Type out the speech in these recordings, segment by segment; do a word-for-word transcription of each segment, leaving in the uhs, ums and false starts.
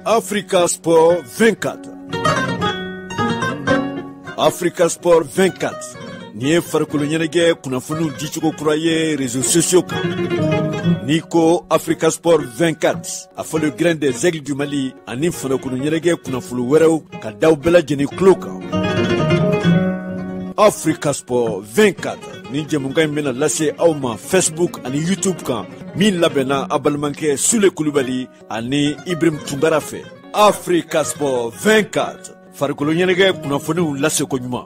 Africa Sport vingt-quatre. Africa Sport vingt-quatre. Ni ye farikolo ɲɛnajɛ kunnafoniw dicogo kura ye réseaux sociaux kan. N'i ko Africa Sport vingt-quatre, a fɔ le grain des aigles du Mali ani farikolo ɲɛnajɛ kunnafoni wɛrɛw ka daw bɛɛ lajɛlen tulo kan. Africa Sport vingt-quatre ni jɛmukan in bɛna lase aw ma Facebook ani YouTube kan min labɛnna a balimakɛ Sule Kulubali ani Ibrahim Tunkara fɛ. Africa Sport vingt-quatre, farikolo ɲɛnajɛ kunnafoniw laseko ɲuman.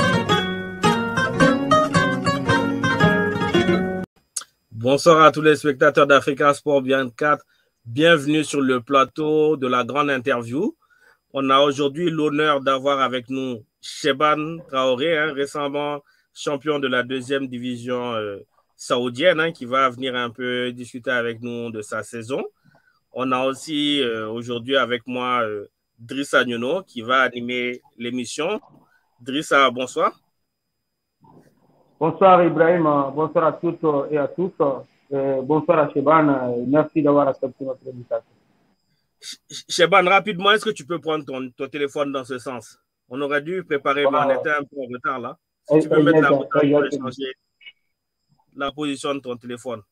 Bonsoir à tous les spectateurs d'Africa Sport vingt-quatre. Bienvenue sur le plateau de la grande interview. On a aujourd'hui l'honneur d'avoir avec nous Cheban Traoré, hein, récemment champion de la deuxième division euh, saoudienne, hein, qui va venir un peu discuter avec nous de sa saison. On a aussi euh, aujourd'hui avec moi euh, Drissa Nyono qui va animer l'émission. Drissa, bonsoir. Bonsoir Ibrahim, bonsoir à toutes et à tous. Et bonsoir à Cheban, merci d'avoir accepté notre invitation. Cheban, rapidement, est-ce que tu peux prendre ton, ton téléphone dans ce sens? On aurait dû préparer, mais on était un peu en retard là. Si et, tu peux mettre la bouton pour changer la position de ton téléphone.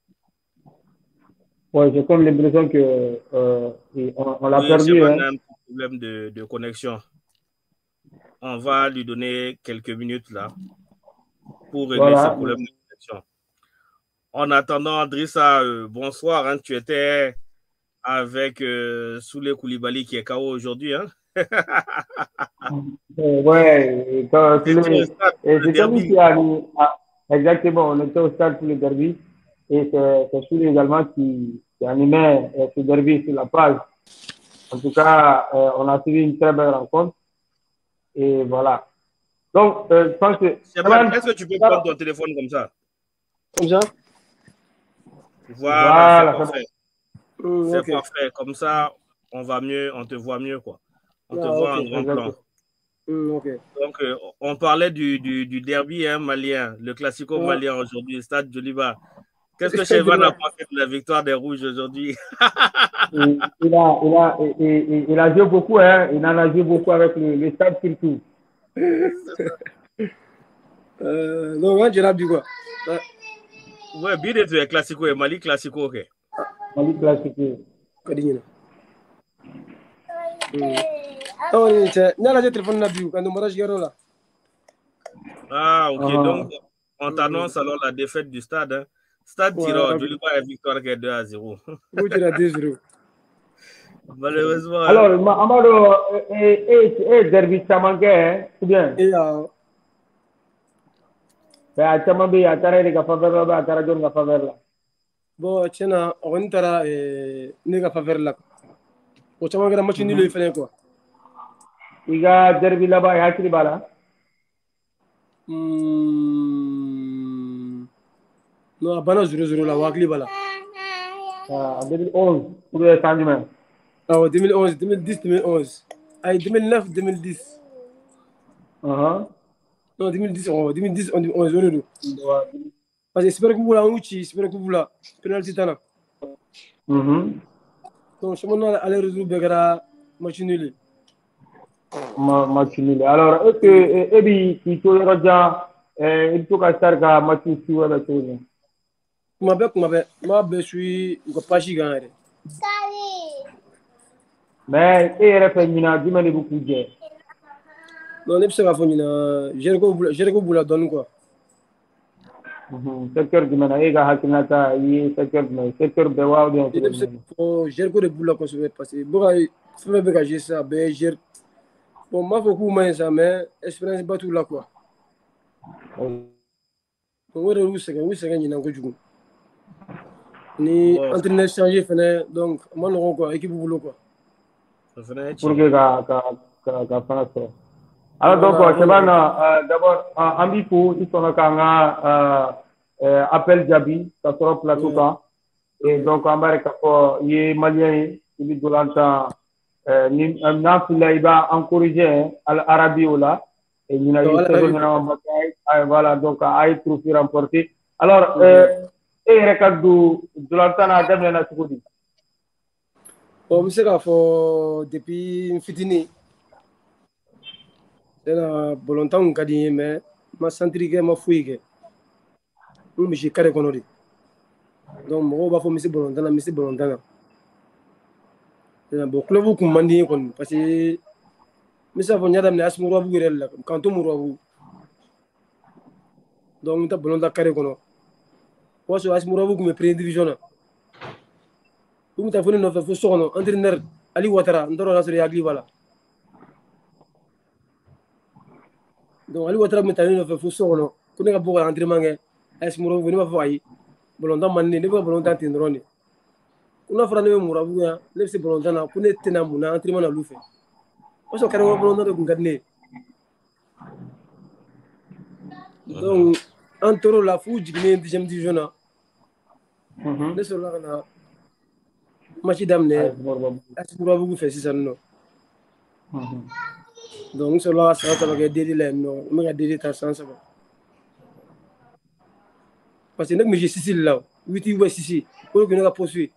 Oui, j'ai comme l'impression que euh, on, on l'a oui, perdu. Cheban hein. a un problème de, de connexion. On va lui donner quelques minutes là pour régler voilà. ce problème de connexion. En attendant, Drissa, euh, bonsoir. Hein, tu étais avec euh, Souley Koulibaly qui est K O aujourd'hui. Hein? Ouais, quand c'est celui qui a mis, ah, exactement, on était au stade pour le derby et c'est Souley également qui, qui animait euh, ce derby sur la page. En tout cas, euh, on a suivi une très belle rencontre et voilà. Donc, euh, je pense que... Est-ce que tu peux prendre ton téléphone comme ça? Comme ça? Voilà, voilà, c'est parfait. Mmh, c'est okay. parfait. Comme ça, on va mieux, on te voit mieux, quoi. On ah, te voit okay. en grand plan. Mmh, okay. Donc, euh, on parlait du, du, du derby hein, malien, le classico ouais. malien aujourd'hui, Stade Djoliba. Qu'est-ce que Cheban a pensé de la victoire des Rouges aujourd'hui? il, il, a, il, a, il, il, il a joué beaucoup, hein. Il en a joué beaucoup avec le, le Stade surtout. euh, non, ouais, j'ai dit quoi? Ouais, bien d'être le classico et Mali classico, ok. Mali classico. Kadina. Oh, c'est n'a pas téléphone nabiou quand on marche là. Ah, ok. Uh-huh. Donc, on t'annonce alors la défaite du stade. Hein. Stade ouais, Tiro, je lui vois la victoire qui est deux à zéro. Oui, tu l'as deux à zéro. Malheureusement. Alors, Amado, et derby Chamangue, c'est bien. Et là. Ben, Chamangue, il y a carré de faveur là, carré de faveur là. Bon, tiens, on est à la faveur là. Au Chamangue, la machine il fait quoi? Il y a derby là-bas, il y a qui là? Non, à Bana zéro zéro là, Wagli Bala. En deux mille onze, pour le changement. Ah, deux mille onze, deux mille dix, deux mille onze. Ah, deux mille neuf, deux mille dix. Uh-huh. Non, deux mille dix, oh, deux mille dix, on est zéro. Parce que j'espère que vous l'avez eu, j'espère que vous l'avez penalty tana. Mhm. Donc, je m'en allais résoudre Begara, match nul. Match nul. Alors, est-ce que Ebi, qui tourne déjà, il faut qu'à faire un match sur la chose. Ma belle, ma belle, ma belle, je suis pas gigant. Mais il y a du mal beaucoup de non, n'est pas ça. J'ai le donne quoi. Secteur du Mana, il y a Hakinata, il y a secteur de secteur de Wao. J'ai le boulot qu'on se fait passer. Bon, il faut me dégager ça. Bon, ma faut que ça, mais espérance pas tout là quoi. On va où c'est que où c'est qu'il y a un coup ni entraîneur changé fenêtre donc moi non quoi équipe boulot quoi. Pour que ka ka ka ka fasse. Alors donc Cheban d'abord Ambiku ils sont là appel Jabi ça sera plateau ka et donc Amérique ko ye malien il est dolanta ni na filaiba encourager al arabi là et il a eu voilà donc a été trophée remporté alors et recadou dolanta na dem na sukudi Bon, je sais que depuis Fitini, c'est un bon longtemps que je mais je senti que je fouille. Je me suis carré connu. Donc, je vais faire mes bon longtemps, mes bon longtemps. C'est un bon club où je m'a parce que je sais que je suis à Mourabu, quand on Mourabu. Donc, je suis bon longtemps carré connu. Je suis à Mourabu qui me prend division. Je suis venu à faire un entraîneur Ali Ouattara, je suis à Agli. Donc, Ali Ouattara me t'a dit de faire un sono. Quand on a beaucoup d'entraînement, est-ce Mourabu venu à faire bolontan manne ne ba bolontan tindroni kuna fara ne Mourabu ya ne se bolontan na kuna tena muna entraînement na lufe o so kare bolontan de ngadne donc antoro la fu jigné deuxième division na ne so la na match damne as Mourabu fait six ans non donc so la ça ça va dédé là non me ga dédé ta chance ba parce que nek me j'ai là huit ou six pour que nous la poursuivre.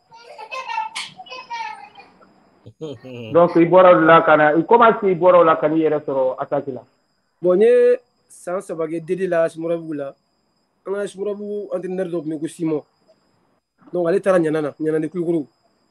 Donc il boira la cana il commence il boira la cani et sur attaque là bon ne sans ça va dédé là Mourabu là on a Mourabu entraîneur donc me Simon donc aller tara nyana nyana de kulukuru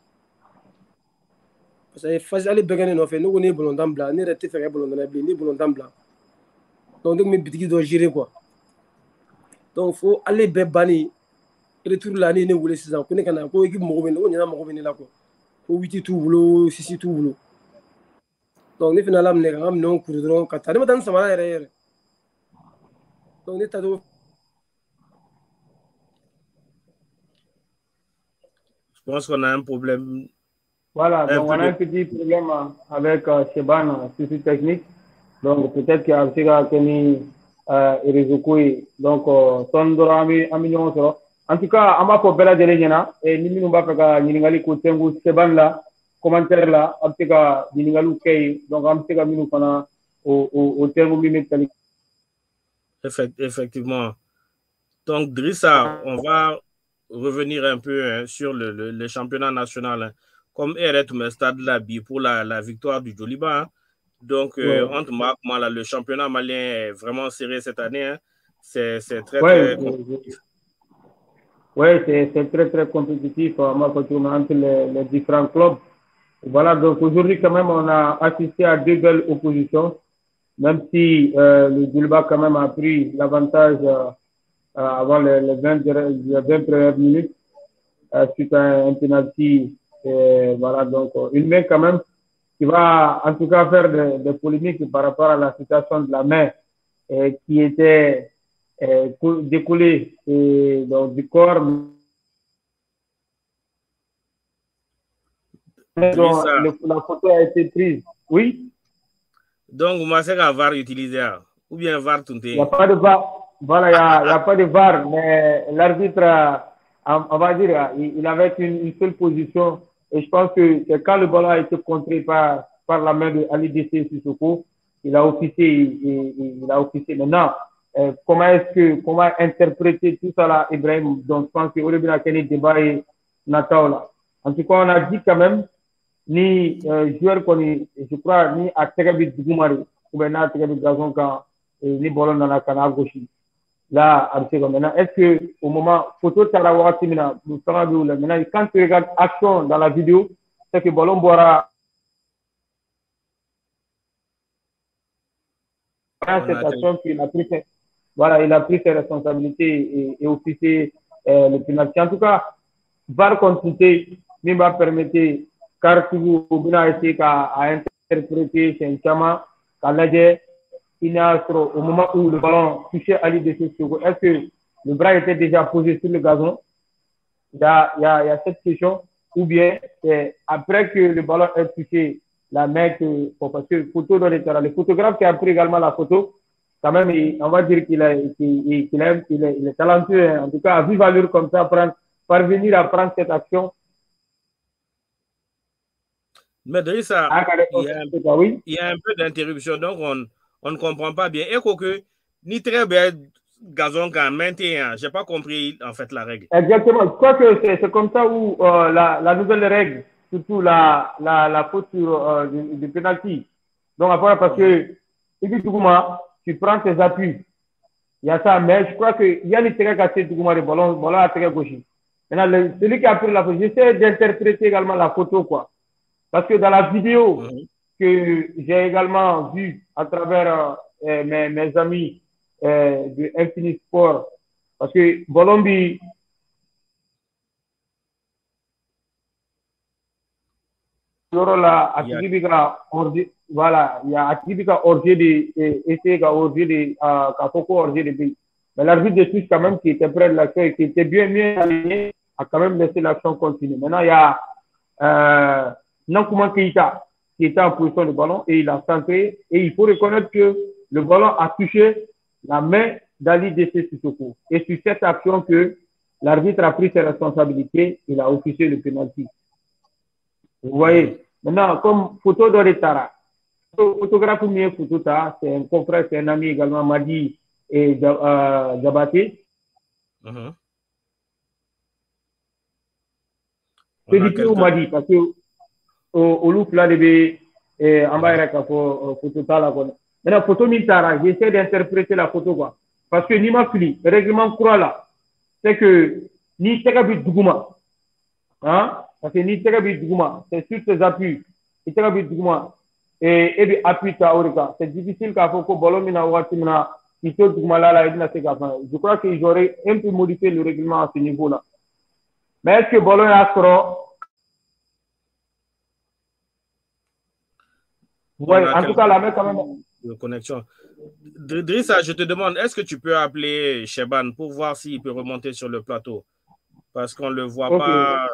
parce que phase aller begane no fait nous on est bolontan blanc ne rete faire bolontan blanc ni bolontan blanc donc donc me bitiki doit gérer quoi donc faut aller bebani retour l'année ne voulait six ans qu'on est quand ko équipe mo ben on y a mo ben là quoi ko huit tout boulot six tout boulot donc ne finalement ne ngam non coudron kata ne tan sama yere donc ne tado je pense qu'on a un problème. Voilà, un donc on a un petit problème avec euh, Sheban, souci technique. Donc peut-être qu'il y a un petit gars qui est réseau donc son dorami amignon so. En tout cas, on va pour bella delena et ni nous va faire ningali ko tengu Sheban là commentaire là en tout cas ningalu kay donc en tout cas minu kana au au au tengu minute. Effectivement. Donc Drissa, on va revenir un peu hein, sur le, le, le championnat national. Hein. Comme Eret me stade là pour la, la victoire du Joliba. Hein. Donc, euh, ouais. entre Marc, là, le championnat malien est vraiment serré cette année. Hein. C'est très, ouais, très compétitif. Oui, c'est très, très compétitif entre les, les différents clubs. Voilà, donc aujourd'hui, quand même, on a assisté à deux belles oppositions, même si euh, le Joliba, quand même, a pris l'avantage euh, avant les, les, vingt, les vingt premières minutes, euh, suite à un penalty. Et voilà, donc une main quand même qui va en tout cas faire des de polémiques par rapport à la situation de la main et qui était euh, découlée et, donc, du corps. Donc, le, la photo a été prise. Oui. Donc, vous m'avez qu'à V A R utiliser ou bien V A R tout. Il n'y a pas de V A R. Voilà, il n'y a, a pas de V A R, mais l'arbitre, on va dire, il, il avait une, une seule position. Et je pense que, que quand le ballon a été contré par, par la main de Ali Dessé Sissoko, il a officié, il, il, il a officié. Maintenant, euh, comment est-ce que, comment interpréter tout ça là, Ibrahim? Donc, je pense qu'au début, il y a un débat et Natao là. En tout cas, on a dit quand même, ni euh, joueur qu'on est, je crois, ni à Tegabit Goumari, ou bien à Tegabit Gazon, quand ni ballon dans la canne gauche. Là, maintenant, est-ce qu'au moment, photo Tarawati, maintenant, quand tu regardes action dans la vidéo, c'est que Ballon Boira cette action qu'il a pris, voilà, il a pris ses responsabilités et, et officié euh, le penalty. En tout cas, V A R consulter, ne va permettre, car si vous avez essayé à interpréter chez Nchama, qu'à l'âge, au moment où le ballon touchait Ali de Sissoko, est-ce que le bras était déjà posé sur le gazon? Il y a, il y a, il y a cette question. Ou bien, c'est après que le ballon ait touché la main, que, parce que photo dans les terrains, le photographe qui a pris également la photo, quand même, il, on va dire qu'il est, qu'il, qu'il est, qu'il est, il est talentueux. Hein. En tout cas, à vive allure comme ça, prendre, parvenir à prendre cette action. Mais Drissa, ah, il, y a un, oui? il y a un peu d'interruption, donc on on ne comprend pas bien. Et que ni très bien gazon qu'en maintien, je n'ai pas compris en fait la règle. Exactement. Je crois que c'est comme ça où euh, la, la nouvelle règle surtout la, la, la faute sur euh, du, du penalty. Donc, après, parce que, Ibi Tougouma, tu prends tes appuis. Il y a ça, mais je crois qu'il y a les terrains cassés Tougouma, le ballon, ballon à terre gauche. Maintenant, le, celui qui a pris la photo, j'essaie d'interpréter également la photo, quoi. Parce que dans la vidéo mmh. que j'ai également vue à travers euh, mes, mes amis euh, de Infinite Sport, parce que Bolombi, là, voilà, il y a Atibika Orgé de Essega Orgé de Kapoko Orgé de B. Mais l'arbitre de touche, quand même, qui était près de l'accueil, qui était bien mieux aligné, a quand même laissé l'action continuer. Maintenant, il y a euh, Nankouman Keita qui était en position de ballon et il a centré. Et il faut reconnaître que le ballon a touché la main d'Ali Dessé Sissoko. Et sur cette action que l'arbitre a pris ses responsabilités, il a officié le penalty. Vous voyez? Maintenant, comme photo d'Oretara, photographe mieux photo, c'est un confrère, c'est un ami également, Madi et euh, Jabaté. Uh-huh. C'est difficile au Madi, parce que au Louf, là, il y a en bas, il y a photo. Maintenant, photo Mintara, j'essaie d'interpréter la photo, quoi. Parce que Nima Fili, le règlement croit là, c'est que ni Tegabi Dougouma, hein? Parce que ni Tegabi Dougouma, c'est sur ses appuis, ni Tegabi Dougouma, et et appui Taorika. C'est difficile qu'à Foko Bolomina Watimina, Ito Dougouma là, là, je crois qu'ils auraient un peu modifié le règlement à ce niveau-là. Mais est-ce que Bolon a trop? Oui, en tout cas, la main quand même. De connexion. Drissa, je te demande, est-ce que tu peux appeler Sheban pour voir s'il peut remonter sur le plateau? Parce qu'on ne le voit okay. pas.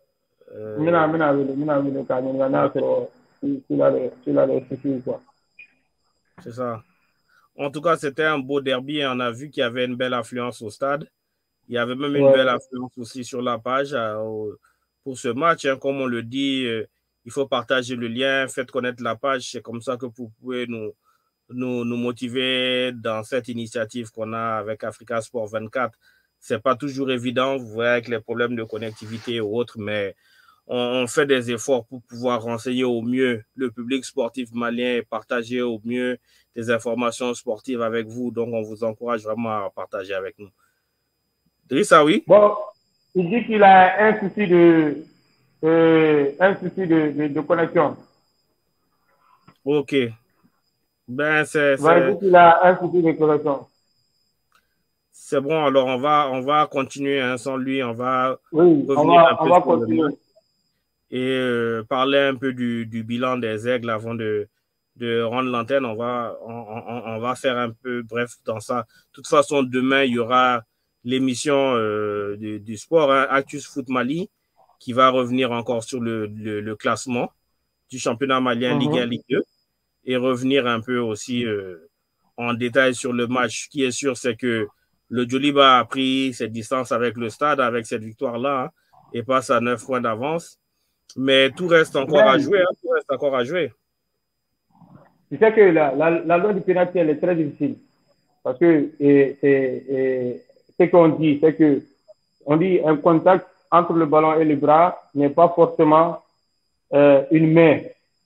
C'est ça. En tout cas, c'était un beau derby et on a vu qu'il y avait une belle affluence au stade. Il y avait même une ouais. belle affluence aussi sur la page euh, pour ce match. Hein, comme on le dit, euh, il faut partager le lien, faites connaître la page. C'est comme ça que vous pouvez nous, nous, nous motiver dans cette initiative qu'on a avec Africa Sport vingt-quatre. Ce n'est pas toujours évident, vous voyez, avec les problèmes de connectivité ou autres, mais on, on fait des efforts pour pouvoir renseigner au mieux le public sportif malien et partager au mieux des informations sportives avec vous. Donc, on vous encourage vraiment à partager avec nous. Drissa, oui? Bon, il dit qu'il a un souci de, euh, un souci de, de, de connexion. Ok. Ben, c'est... Il dit qu'il a un souci de connexion. C'est bon, alors on va, on va continuer hein, sans lui. On va oui, revenir on va, un peu on va sur continuer. le match et euh, parler un peu du, du bilan des Aigles avant de, de rendre l'antenne. On va, on, on, on va faire un peu bref dans ça. De toute façon, demain, il y aura l'émission euh, du, du sport, hein, Actus Foot Mali, qui va revenir encore sur le, le, le classement du championnat malien Ligue un, Ligue deux et revenir un peu aussi euh, en détail sur le match. Ce qui est sûr, c'est que le Djoliba a pris ses distances avec le Stade, avec cette victoire-là, hein, et passe à neuf points d'avance. Mais tout reste encore à jouer. Hein, tout reste encore à jouer. Tu sais que la, la, la loi du pénalty, elle est très difficile. Parce que et, et, et, ce qu'on dit, c'est que on dit un contact entre le ballon et le bras n'est pas forcément euh, une main.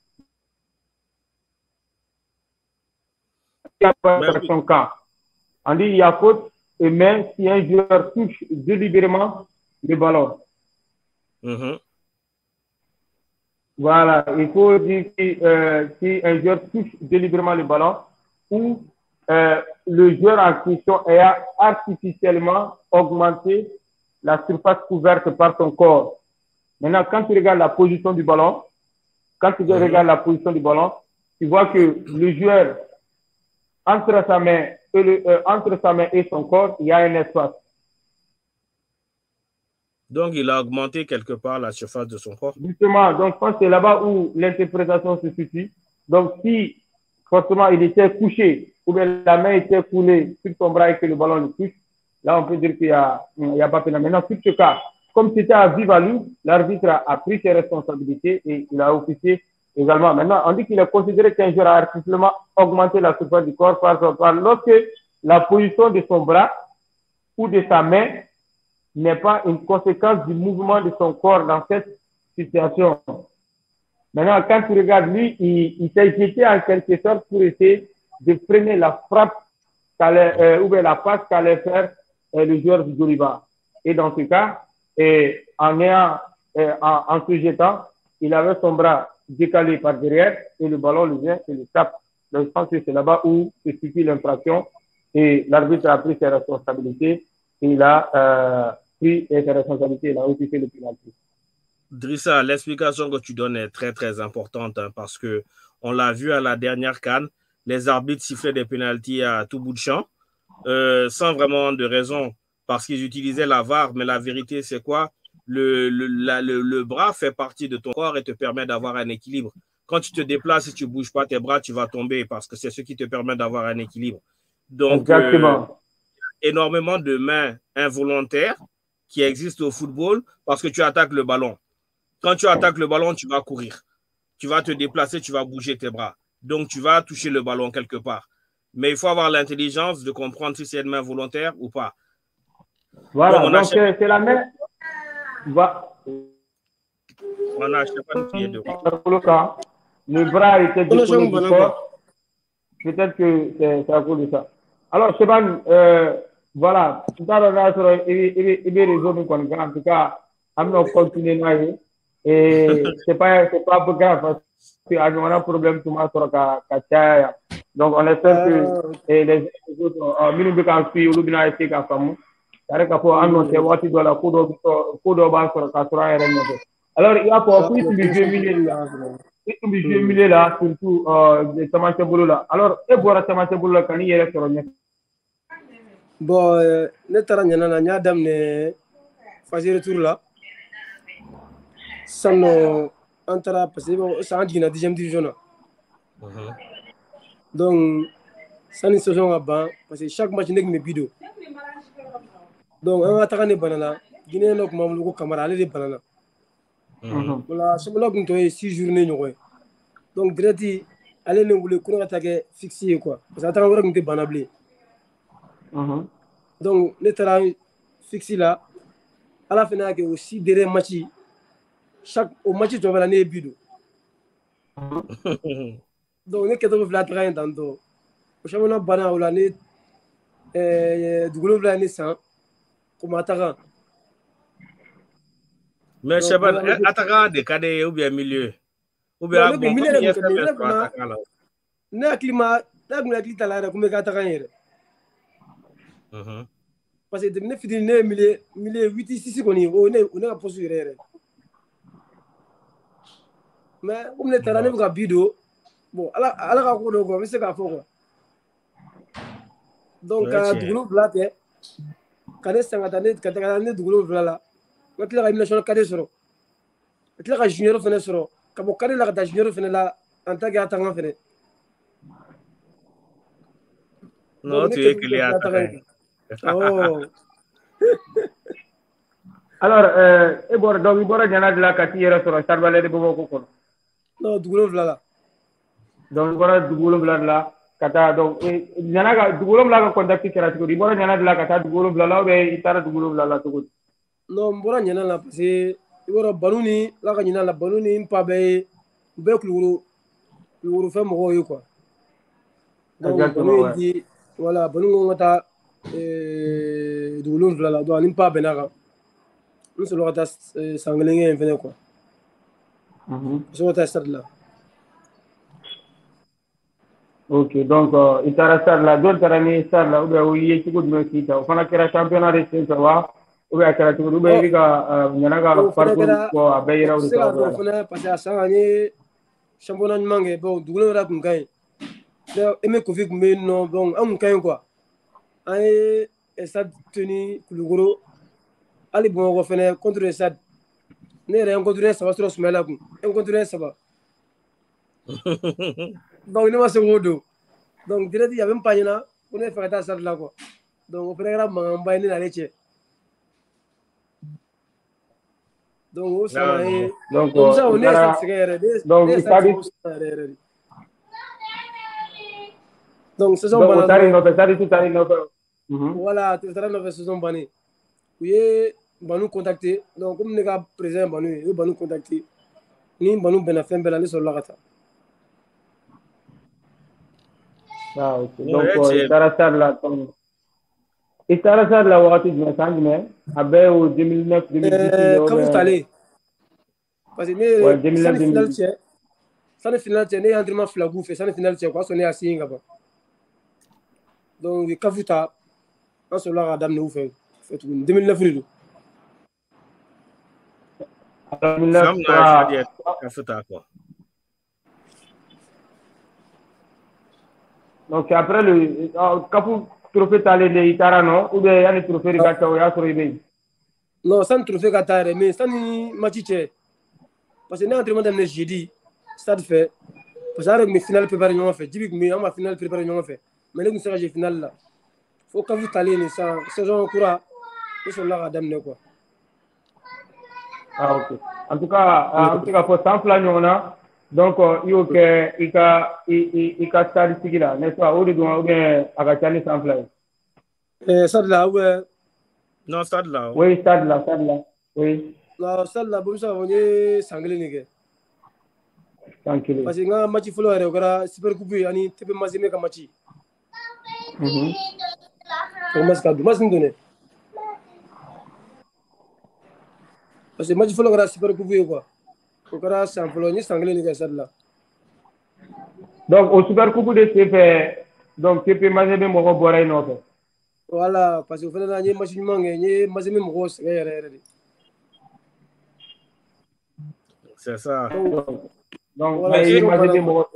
Il y a pas son camp. On dit il y a faute et main si un joueur touche délibérément le ballon. Mm-hmm. Voilà, il faut dire si, euh, si un joueur touche délibérément le ballon ou euh, le joueur en question a artificiellement augmenté la surface couverte par son corps. Maintenant, quand tu regardes la position du ballon, quand tu mm-hmm. regardes la position du ballon, tu vois que le joueur, entre sa main et, le, euh, entre sa main et son corps, il y a un espace. Donc, il a augmenté quelque part la surface de son corps. Justement, donc je pense que c'est là-bas où l'interprétation se situe. Donc, si forcément il était couché ou bien la main était coulée sur son bras et que le ballon le touche, là, on peut dire qu'il n'y a, il y a pas peine. Maintenant, sur ce cas, comme c'était à vive allure, l'arbitre a, a pris ses responsabilités et il a officié également. Maintenant, on dit qu'il est considéré qu'un joueur a artificiellement augmenté la surface du corps par, par lorsque la position de son bras ou de sa main n'est pas une conséquence du mouvement de son corps dans cette situation. Maintenant, quand tu regardes lui, il, il s'est jeté en quelque sorte pour essayer de freiner la frappe euh, ou bien la passe qu'allait faire euh, le joueur du Joliba. Et dans ce cas, et en, ayant, euh, en, en se jetant, il avait son bras décalé par derrière et le ballon le vient et le tape. Donc, je pense que c'est là-bas où se situe l'infraction et l'arbitre a pris ses responsabilités et il a euh, pris ses responsabilités, il a aussi fait le pénalty. Drissa, l'explication que tu donnes est très très importante hein, parce que on l'a vu à la dernière CAN, les arbitres sifflaient des pénaltys à tout bout de champ euh, sans vraiment de raison parce qu'ils utilisaient la V A R, mais la vérité c'est quoi? Le, le, la, le, le bras fait partie de ton corps et te permet d'avoir un équilibre. Quand tu te déplaces et tu ne bouges pas tes bras, tu vas tomber parce que c'est ce qui te permet d'avoir un équilibre. Donc, euh, énormément de mains involontaires qui existent au football parce que tu attaques le ballon. Quand tu attaques le ballon, tu vas courir. Tu vas te déplacer, tu vas bouger tes bras. Donc, tu vas toucher le ballon quelque part. Mais il faut avoir l'intelligence de comprendre si c'est une main volontaire ou pas. Voilà, donc, donc achète... c'est la main. Va... On a acheté pas une pied de Le bras était décollé du corps. Peut-être que c'est à cause de ça. Alors, Cheban, euh, voilà. Tout à l'heure, il est résolu. En tout cas, on va continuer. Et ce n'est pas, pas grave parce qu'il y a un problème tout le monde sur la. Donc, on espère que les autres, minimum de quand tu es au Lubina et que tu c'est qu'il faut annoncer what doit la coudre coudre bas sur la alors il y a pour plus de deux milliers là plus de deux milliers là surtout euh Tamate Bolo là alors et boire Tamate Bolo kan y est sur bon ne tara nyana na nya dam ne fazer retour là sano antara parce que ça en dina dixième division là donc ça une saison à ban parce que chaque match nek me bido donc on va attaquer banana Guinée nok mamluko Camara aller de banana voilà ce bloc nous est six journées nous donc direct aller ne voulait qu'on attaquer fixé quoi parce que attaquer on était banabli donc les terrains fixé là à la fin il y a aussi derrière match chaque au match tu vas l'année bido donc ne qu'est-ce que vous voulez attaquer dans tout au championnat banana ou l'année euh du groupe l'année cent comme attaquant. Mais Cheban, attaquant de cadre ou bien milieu ou bien bon milieu là ne climat là nous climat là comme attaquant hier parce que de ne fidèle ne milieu milieu huit six qu'on y on est on est à poste hier mais comme le terrain n'est pas bido bon ala ala ka ko do ko mais c'est ka fo quoi donc du groupe là quand est-ce que tu as du groupe là quand tu as une nationale cadre sur tu as junior fenêtre sur comme cadre là tu as junior fenêtre là en tant qu'attaquant fenêtre non tu es que les attaquants oh alors euh et bon donc il bora jana de la katira sur Charbale de Boko ko non du groupe là donc bora du groupe là kata donc jana ga du groupe là ko contacter kera ko di bora jana de la kata du groupe là be itara du groupe là to non bora jana la parce que bora baluni la ka jana la baluni impa be be kuluru kuluru fe mo yo quoi donc baluni di voilà baluni ngata euh du groupe là do impa be na nous se l'aurait sanglé en venant quoi je vais tester là. Ok, donc uh, itara star la don tarani star la ube uye chukud me kita ufana kera championnat de state wa ube akara chukud ube vika nyanaga parcours ko abeira uri ta ufana ufana parce que ça ani championnat mange bon double ra kun gagne donc eme covid mais non bon am gagne quoi ay stade tenu kulugoro ali bon ko fene contre stade ne re contre ça va sur smela kun contre ça va donc il m'a seconde donc direct il y avait même pas là on est fait ça là quoi donc au programme mamba ni la leche donc ça donc comme ça on est donc donc saison donc tari no tari tu tari no voilà tu tari no saison bani oui Banu contacté. Donc, comme les gars présents, Banu, ils Banu contacté. Ni Banu Benafem Belani sur la gata. Ah, ok. Donc, il t'arrête là. Il t'arrête là, on va te dire, ça, mais, avec au deux mille neuf deux mille dix. Quand vous allez. Parce que, ça, le final, tiens. Ça, le final, tiens, il y a un entraînement flagou, fait ça, le final, tiens, quoi, on est assis, là-bas. Donc, quand vous allez, on se l'a radam, nous, fait, fait, deux mille neuf, deux mille neuf, quoi. Donc, après le, quand vous trophée talé de Itara, non? Ou bien, il y a des trophées de Gata, ou il y a des non, ça ne trophée Gata, mais ça n'est pas matché. Parce que nous, entraînement de jeudi, ça fait. Parce que mes finales préparées, nous, fait. Dis-moi, mais on va finale préparée, nous, fait. Mais là, nous sommes à finale là. Faut que vous allez, ça, saison courant, ils sont là à dame, quoi. Ah, ok. En tout cas, en tout cas, pour cent plan, on a. Donc, il faut que il ka il il ka statistique là, n'est-ce pas? Ou bien, ou bien, à la chaîne sans plan. Eh, ça de là, ouais. Non, ça de là. Oui, ça de là, ça de là. Oui. Non, ça de là, bon, ça, on est sanglé, nègre. Tranquille. Parce que nga match follow are ogara super coupe ani tebe mazime ka match. Mhm. Ko mas ka du mas ndone. Parce que match follow ogara super coupe quoi. Ogara sans follow ni sanglé ni ka sadla. Donc au super coupe de C F donc tebe mazime mo ko boray no fe. Voilà, parce que fana na ni match ni mangé ni mazime mo ko sere yere. C'est ça. Donc, donc voilà, mais mazime mo.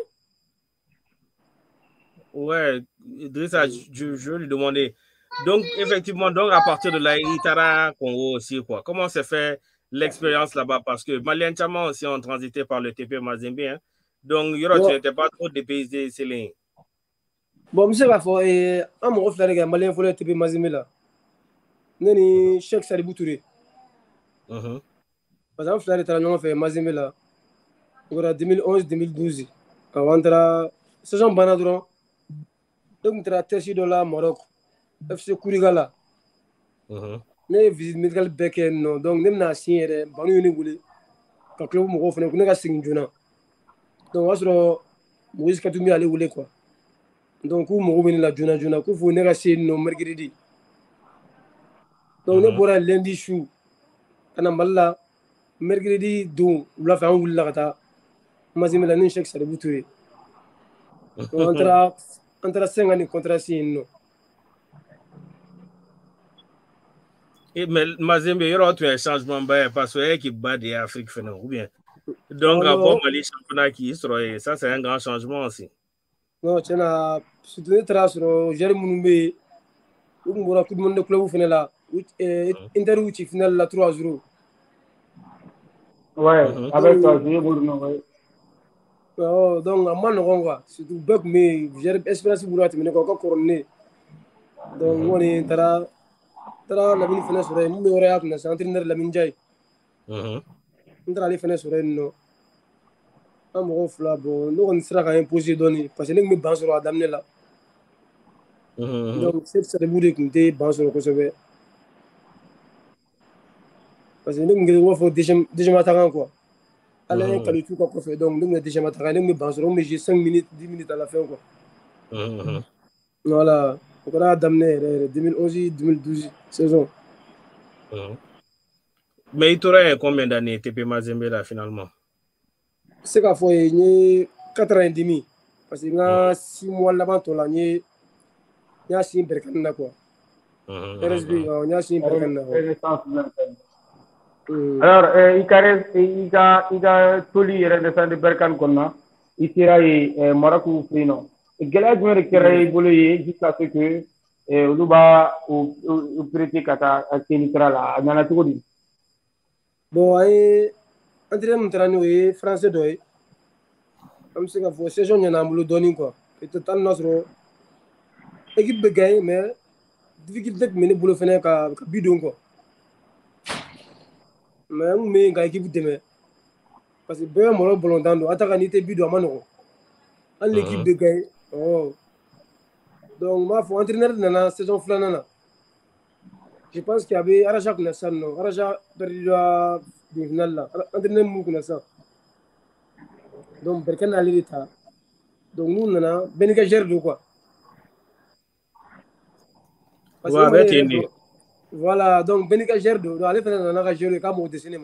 Ouais, Idrissa, je, je vais lui demander. Donc, effectivement, donc à partir de là, Itara, Congo aussi, quoi. Comment s'est fait l'expérience là-bas? Parce que Malien Tchama aussi ont transité par le T P Mazembe. Hein? Donc, Yoro, ouais. Tu n'étais pas trop dépaysé, Céline. Bon, monsieur Bafo, et un mot frère, les Maliens, il faut le T P Mazembe là. Nani, Cheikh Sadibou Touré. Parce que un frère, il a fait Mazembe là. En deux mille onze deux mille douze. Avant de saison Banadron. Donc, tu as testé dans la Maroc, F C Kourigala. Ne visite médicale Beken, non. Donc, même na signé, Banu Yoni Goulé. Quand le club m'a fait, on a signé Juna. Donc, on a sur Moïse Katoumi allé Goulé, quoi. Donc, on m'a venu la Juna Juna, qu'on faut négocier nos mercredi. Donc, on est pour un lundi chou. On a mal là, mercredi, donc, on l'a fait un Goulé là, Mazime la Ninchek, ça le bouteille. On a entre cinq années contre six. Et mais Mazembe, il y aura un changement parce que l'équipe bat des Afrique ou bien. Donc, rapport Mali championnat qui sera, ça c'est un grand changement aussi. Non, tu as surtout les traces sur Jérémy où on a tout le monde de club final là, Inter où tu final la trois zéro. Ouais, avec toi, je vais oh, donc, à moi, non, quoi. Surtout, Beck, mais j'ai espérance pour la terminer encore couronné. Donc, on est tara, tara, la mine finesse sur elle, nous, on est à c'est entraîneur la mine jaille. On tara les finesse sur elle, non. Un mot fla, bon, nous, on sera imposé donner, parce que nous, nous, ban sur la dame là. Donc, c'est ça, le bout de compter, ban sur le conservé. Parce que nous, nous, on faut déjà, déjà m'attaquer, quoi. Allez, quand le truc qu'on fait, donc nous, déjà m'attaquer, nous, ban sur mais j'ai cinq minutes, dix minutes à la fin, quoi. Voilà. On a d'amener deux mille onze deux mille douze saison. Mais il t'aurait combien d'années T P Mazembe là finalement? C'est qu'à fois il y a quatre ans et demi parce qu'il y a six mois là-bas tout l'année il y a six berkane là quoi. R S B il y a six berkane là. Alors il caresse il a il a tous les redescend de berkane qu'on a ici là et Maroc ou Frino. Et quel âge me créé boulot jusqu'à ce que au bas au au prêter kata à Sénégal là on a tout dit. Bon ay entraîneur montrano e français doy am se ka fo saison nyana amulu doni quoi et tan nasro équipe be gagner mais difficulté mene bulo fene ka ka bidon quoi mais on me ga équipe deme parce que be mo bolon dando ataka ni te bidon amano an l'équipe be gagner oh donc ma fo entraîneur nana saison flanana je pense qu'il y avait Araja Kounasan, non, Araja perdu la finale là, entraîneur Mou Kounasan. Donc, Berkan allait l'état. Donc, nous, on a Benika gère de quoi. Parce que ouais, donc, voilà, donc Benika gère de, aller faire un arrangement gérer comme au cinéma.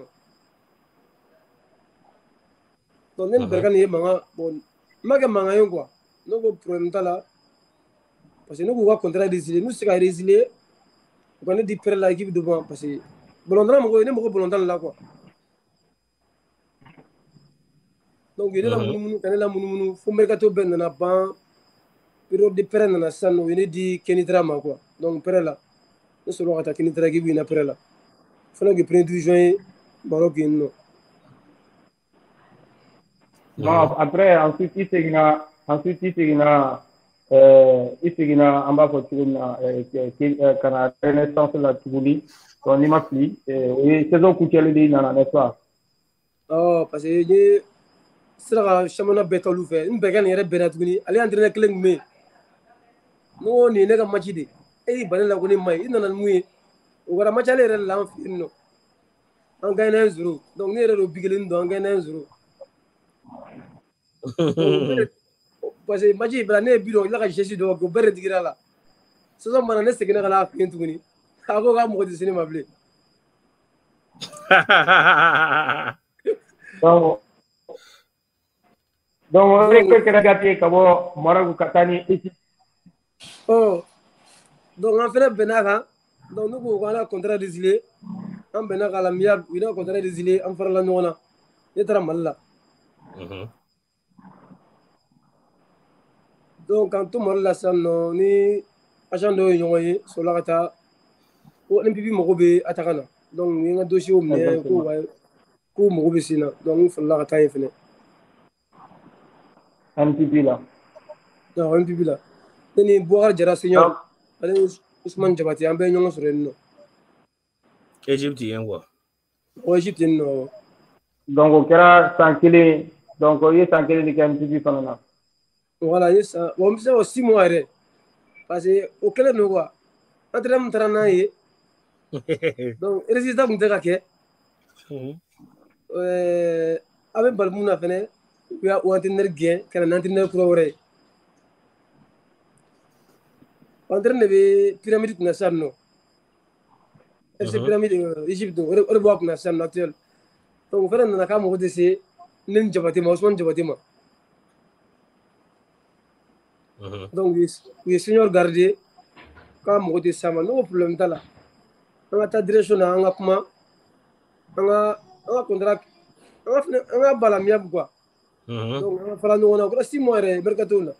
Donc, nous, Berkan y est manga, bon, maga manga yon quoi. Nous, le problème là, parce que nous, on va contrat résilier, nous, c'est qu'à résilier, on est dit perdre l'équipe devant, parce que Bolondra, on est beaucoup Bolondra là quoi. Donc, il est là, il est là, il faut mercato ben dans la ban, période de période dans la salle, il est dit Kenitra ma quoi. Donc, période là, nous sommes attaqués Kenitra qui vient après là. Il faut que prenne du juin, Maroc non. Bon, après, ensuite, il s'est ensuite il s'est euh, il s'est en bas pour une canard renaissance la Tibuli, on y m'a pris, et saison coûtée dit dans n'est-ce pas? Oh, parce que sera chamana betolu fait une began yere benatuni ali entraîner cleng me no ni nega machide e banela ko ni mai ina nan muye o gara machale re la no an gagné zéro donc ni re ro bigelin do an gagné zéro parce que machi bla ne biro ila ka jesu do ko bere digira la saison mana ne segena kala fin tuguni ako ga mo di cinéma blé donc donc on est que regardé kabo Maroc katani ici oh donc en fait benaka donc nous ko ala contrat résilié en benaka la miab ina contrat résilié en fara la nona yetara malla donc quand tout malla sanno ni agent de yoye so la kata o N P P mo be atakana donc ni nga dossier o me ko wa ko mo be sina donc fa la kata yefene N P P là. Non, N P P là. Ni Bouhar Jara Senior. Allez, Ousmane Jabati, un peu non sur le Égyptien quoi. Oh, Égyptien non. Donc, au cas tranquille, donc il est tranquille de N P P pendant. Voilà, yes. Bon, c'est aussi moi, parce que au cas où nous quoi, entraînement tranaï. Donc, résultat vous dire que, euh, avec Balmouna fene. Il y a un entraîneur gain, qui est un entraîneur progrès. Entraîneur de pyramide nationale. F C pyramide Égypte, on le voit national actuel. Donc, on fait un cas où c'est Nen Jabatima, Ousmane Jabatima. Donc, le senior gardien, comme on dit ça, non problème là. On a ta direction, on a comment, on a un contrat, on a balamia quoi. Donc, on a fait nous on a six mois de mercato là.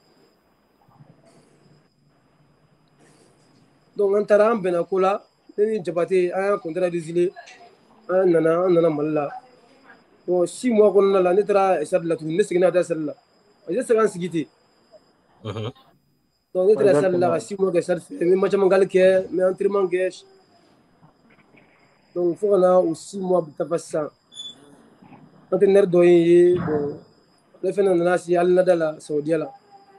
Donc, on t'a ramené à Kola, on a Jabati, un contrat résilié, un nana, un nana malla. Donc, six mois qu'on a là, on est à la tournée, c'est que celle là. On est à Sigiti. Donc, on est à celle là, six mois que ça fait, mais match mangal qui est, mais entraînement gage. Donc, il faut qu'on a aussi six mois de passer ça. Entraîneur doyen, bon. Le phénomène c'est Al Nadala Saoudia là.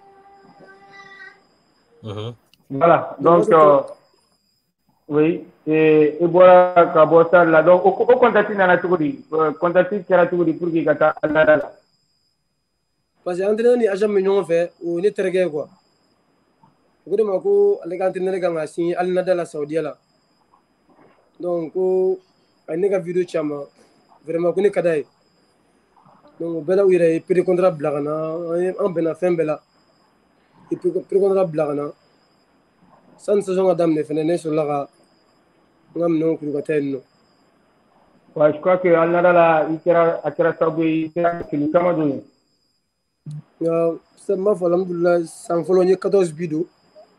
Voilà, donc euh, oui, et et voilà Kabosa là donc au au contacter dans la Touri, contacter qui la Touri pour qu'il gata Al Nadala. Parce que entraîneur ni agent mignon fait ou ni tergue quoi. Ko de mako le entraîneur ga ngasi Al Nadala Saoudia là. Donc ko ay ga vidéo chama vraiment ko ni kadai. Donc, bela où il est pris contre Blagana, en ben fin bela, et puis pris contre Blagana. Sans saison Adam ne fait sur la ngam non ku gaten. Ouais, je crois que Al Nadala il sera à Kira Saoudi, il sera que le Cameroun. Ya, ça m'a fait alhamdoulilah sans follower quatorze bidou.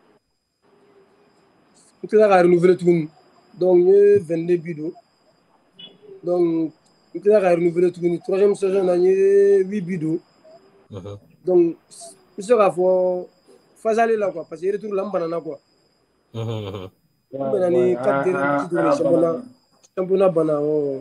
Il a renouvelé tout. Donc vingt-deux bidou. Donc il a renouvelé tout. Troisième saison, on a huit bidou. Donc, il sera fort. Faisal là quoi, parce qu'il retourne l'ambanana quoi. Il y a quatre championnats. Championnat bana.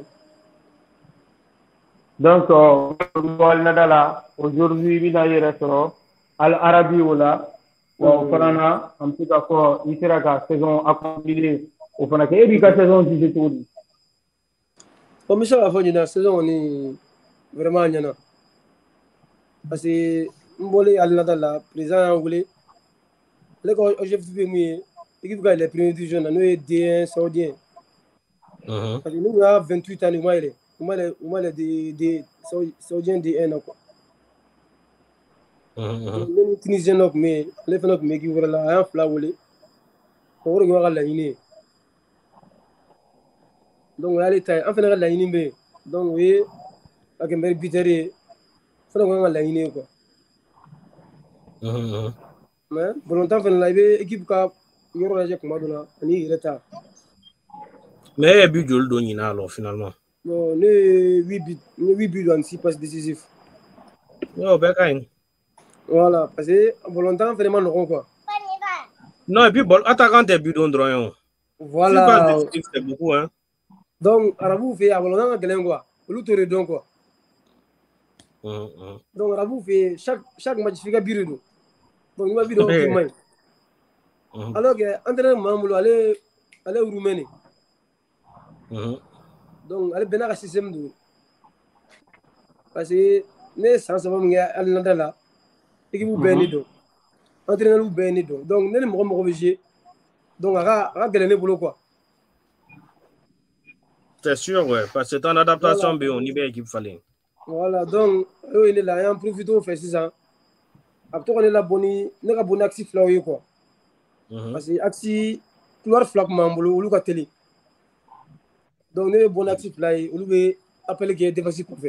Donc, Al Nadala, aujourd'hui, il y a un restaurant, Al Arabi ou là, au Farana, un petit peu, il sera la saison accomplie o fana kɛ e b'i ka saison jugé cogo di? Bon, Michel a fɔ ɲina saison kɔni vraiment a ɲɛna parce que n bɔlen Al Nassr la président y'an wele ale ka objectif ye mun ye équipe ka yɛlɛ première division na n'o ye D un saoudien parce que n'u y'a vingt-huit ans u ma yɛlɛ u ma yɛlɛ u ma yɛlɛ de de saoudien D un na quoi. Ne ni Tunisien dɔ tun bɛ yen ale fana tun bɛ équipe wɛrɛ la a y'an fila wele o de tun b'a ka laɲini ye donc o y'ale ta ye an fana ka laɲini bɛ yen donc o ye a kɛ meilleur buteur ye fana tun kan ka laɲini ye quoi. mais balontan fana la i bɛ équipe ka yɔrɔ lajɛ tuma dɔ la ani i yɛrɛ ta. mais e ye but joli don ɲina alors finalement? bon ne ye huit buts ne huit buts ani six passes décisifs. o bɛɛ ka ɲi. voilà parce que balontan fana ma nɔgɔn quoi. non et puis bon attaquant tɛ but don dɔrɔn ye o. voilà six passes décisives c'est beaucoup hein. donc arabuw fɛ yen a balontan ka gɛlɛn quoi olu t'o de dɔn quoi. donc arabuw fɛ yen chaque chaque match f'i ka but de don donc n'i ma but dɔn k'i ma ɲi. alors que entraîneur m'an bolo ale ale ye roumain de. donc ale bɛɛ n'a ka système don parce que ne ye san saba min kɛ Al Nassr la équipe bɛɛ ye ne dɔn entraîneur bɛɛ ye ne dɔn donc ne ni mɔgɔ mɔgɔ bɛ jouer donc a ka a ka gɛlɛn ne bolo quoi. c'est sûr ouais parce que ton adaptation bɛ yen o n'i bɛ équipe falen. voilà donc o ye ne la an y'an profité o fɛ sisan a bɛ to ka ne labɔ ni ne ka bon ni axe filaw ye quoi. parce que axe couloir fila tun b'an bolo olu ka teli donc ne bɛ bɔ ni axe fila ye olu bɛ appel kɛ défense kɔfɛ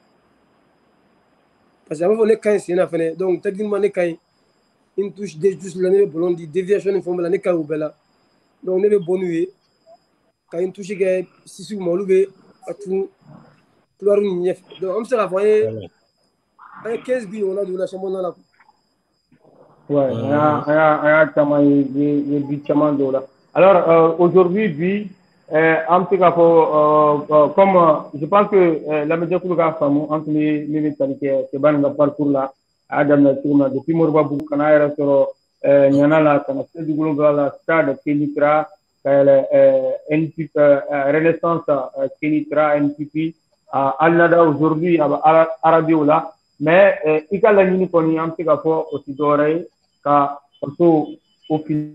parce que a b'a fɔ ne ka ɲi sen na fɛnɛ donc techniquement ne ka ɲi une touche deux touches la ne bɛ ballon di déviation ni fɛnw bɛɛ la ne ka ɲi o bɛɛ la donc ne bɛ bɔ n'u ye ka une touche kɛ sisiw ma olu bɛ a tun couloir ni ɲɛfɛ donc an bɛ se k'a fɔ an ye an ye quinze buts ɲɔgɔnna don o la championnat la. ouais an y'a an y'a caman ye ye but caman don o la. alors euh, aujourd'hui bi an bɛ se k'a fɔ comme je pense que lamɛnjɛkulu k'a faamu an tun bɛ min bɛ tali kɛ Sebani ka parcours la a y'a daminɛ cogo min na depuis Moribabugu ka n'a yɛrɛ sɔrɔ ɲana la ka na se Dugukolo la stade Kenitra ka yɛlɛ N P P Renaissance Kenitra N P P Al Nassr aujourd'hui a bɛ arabiw la mais i ka laɲini kɔni an bɛ se k'a fɔ o tɛ dɔwɛrɛ ye ka faso o fili.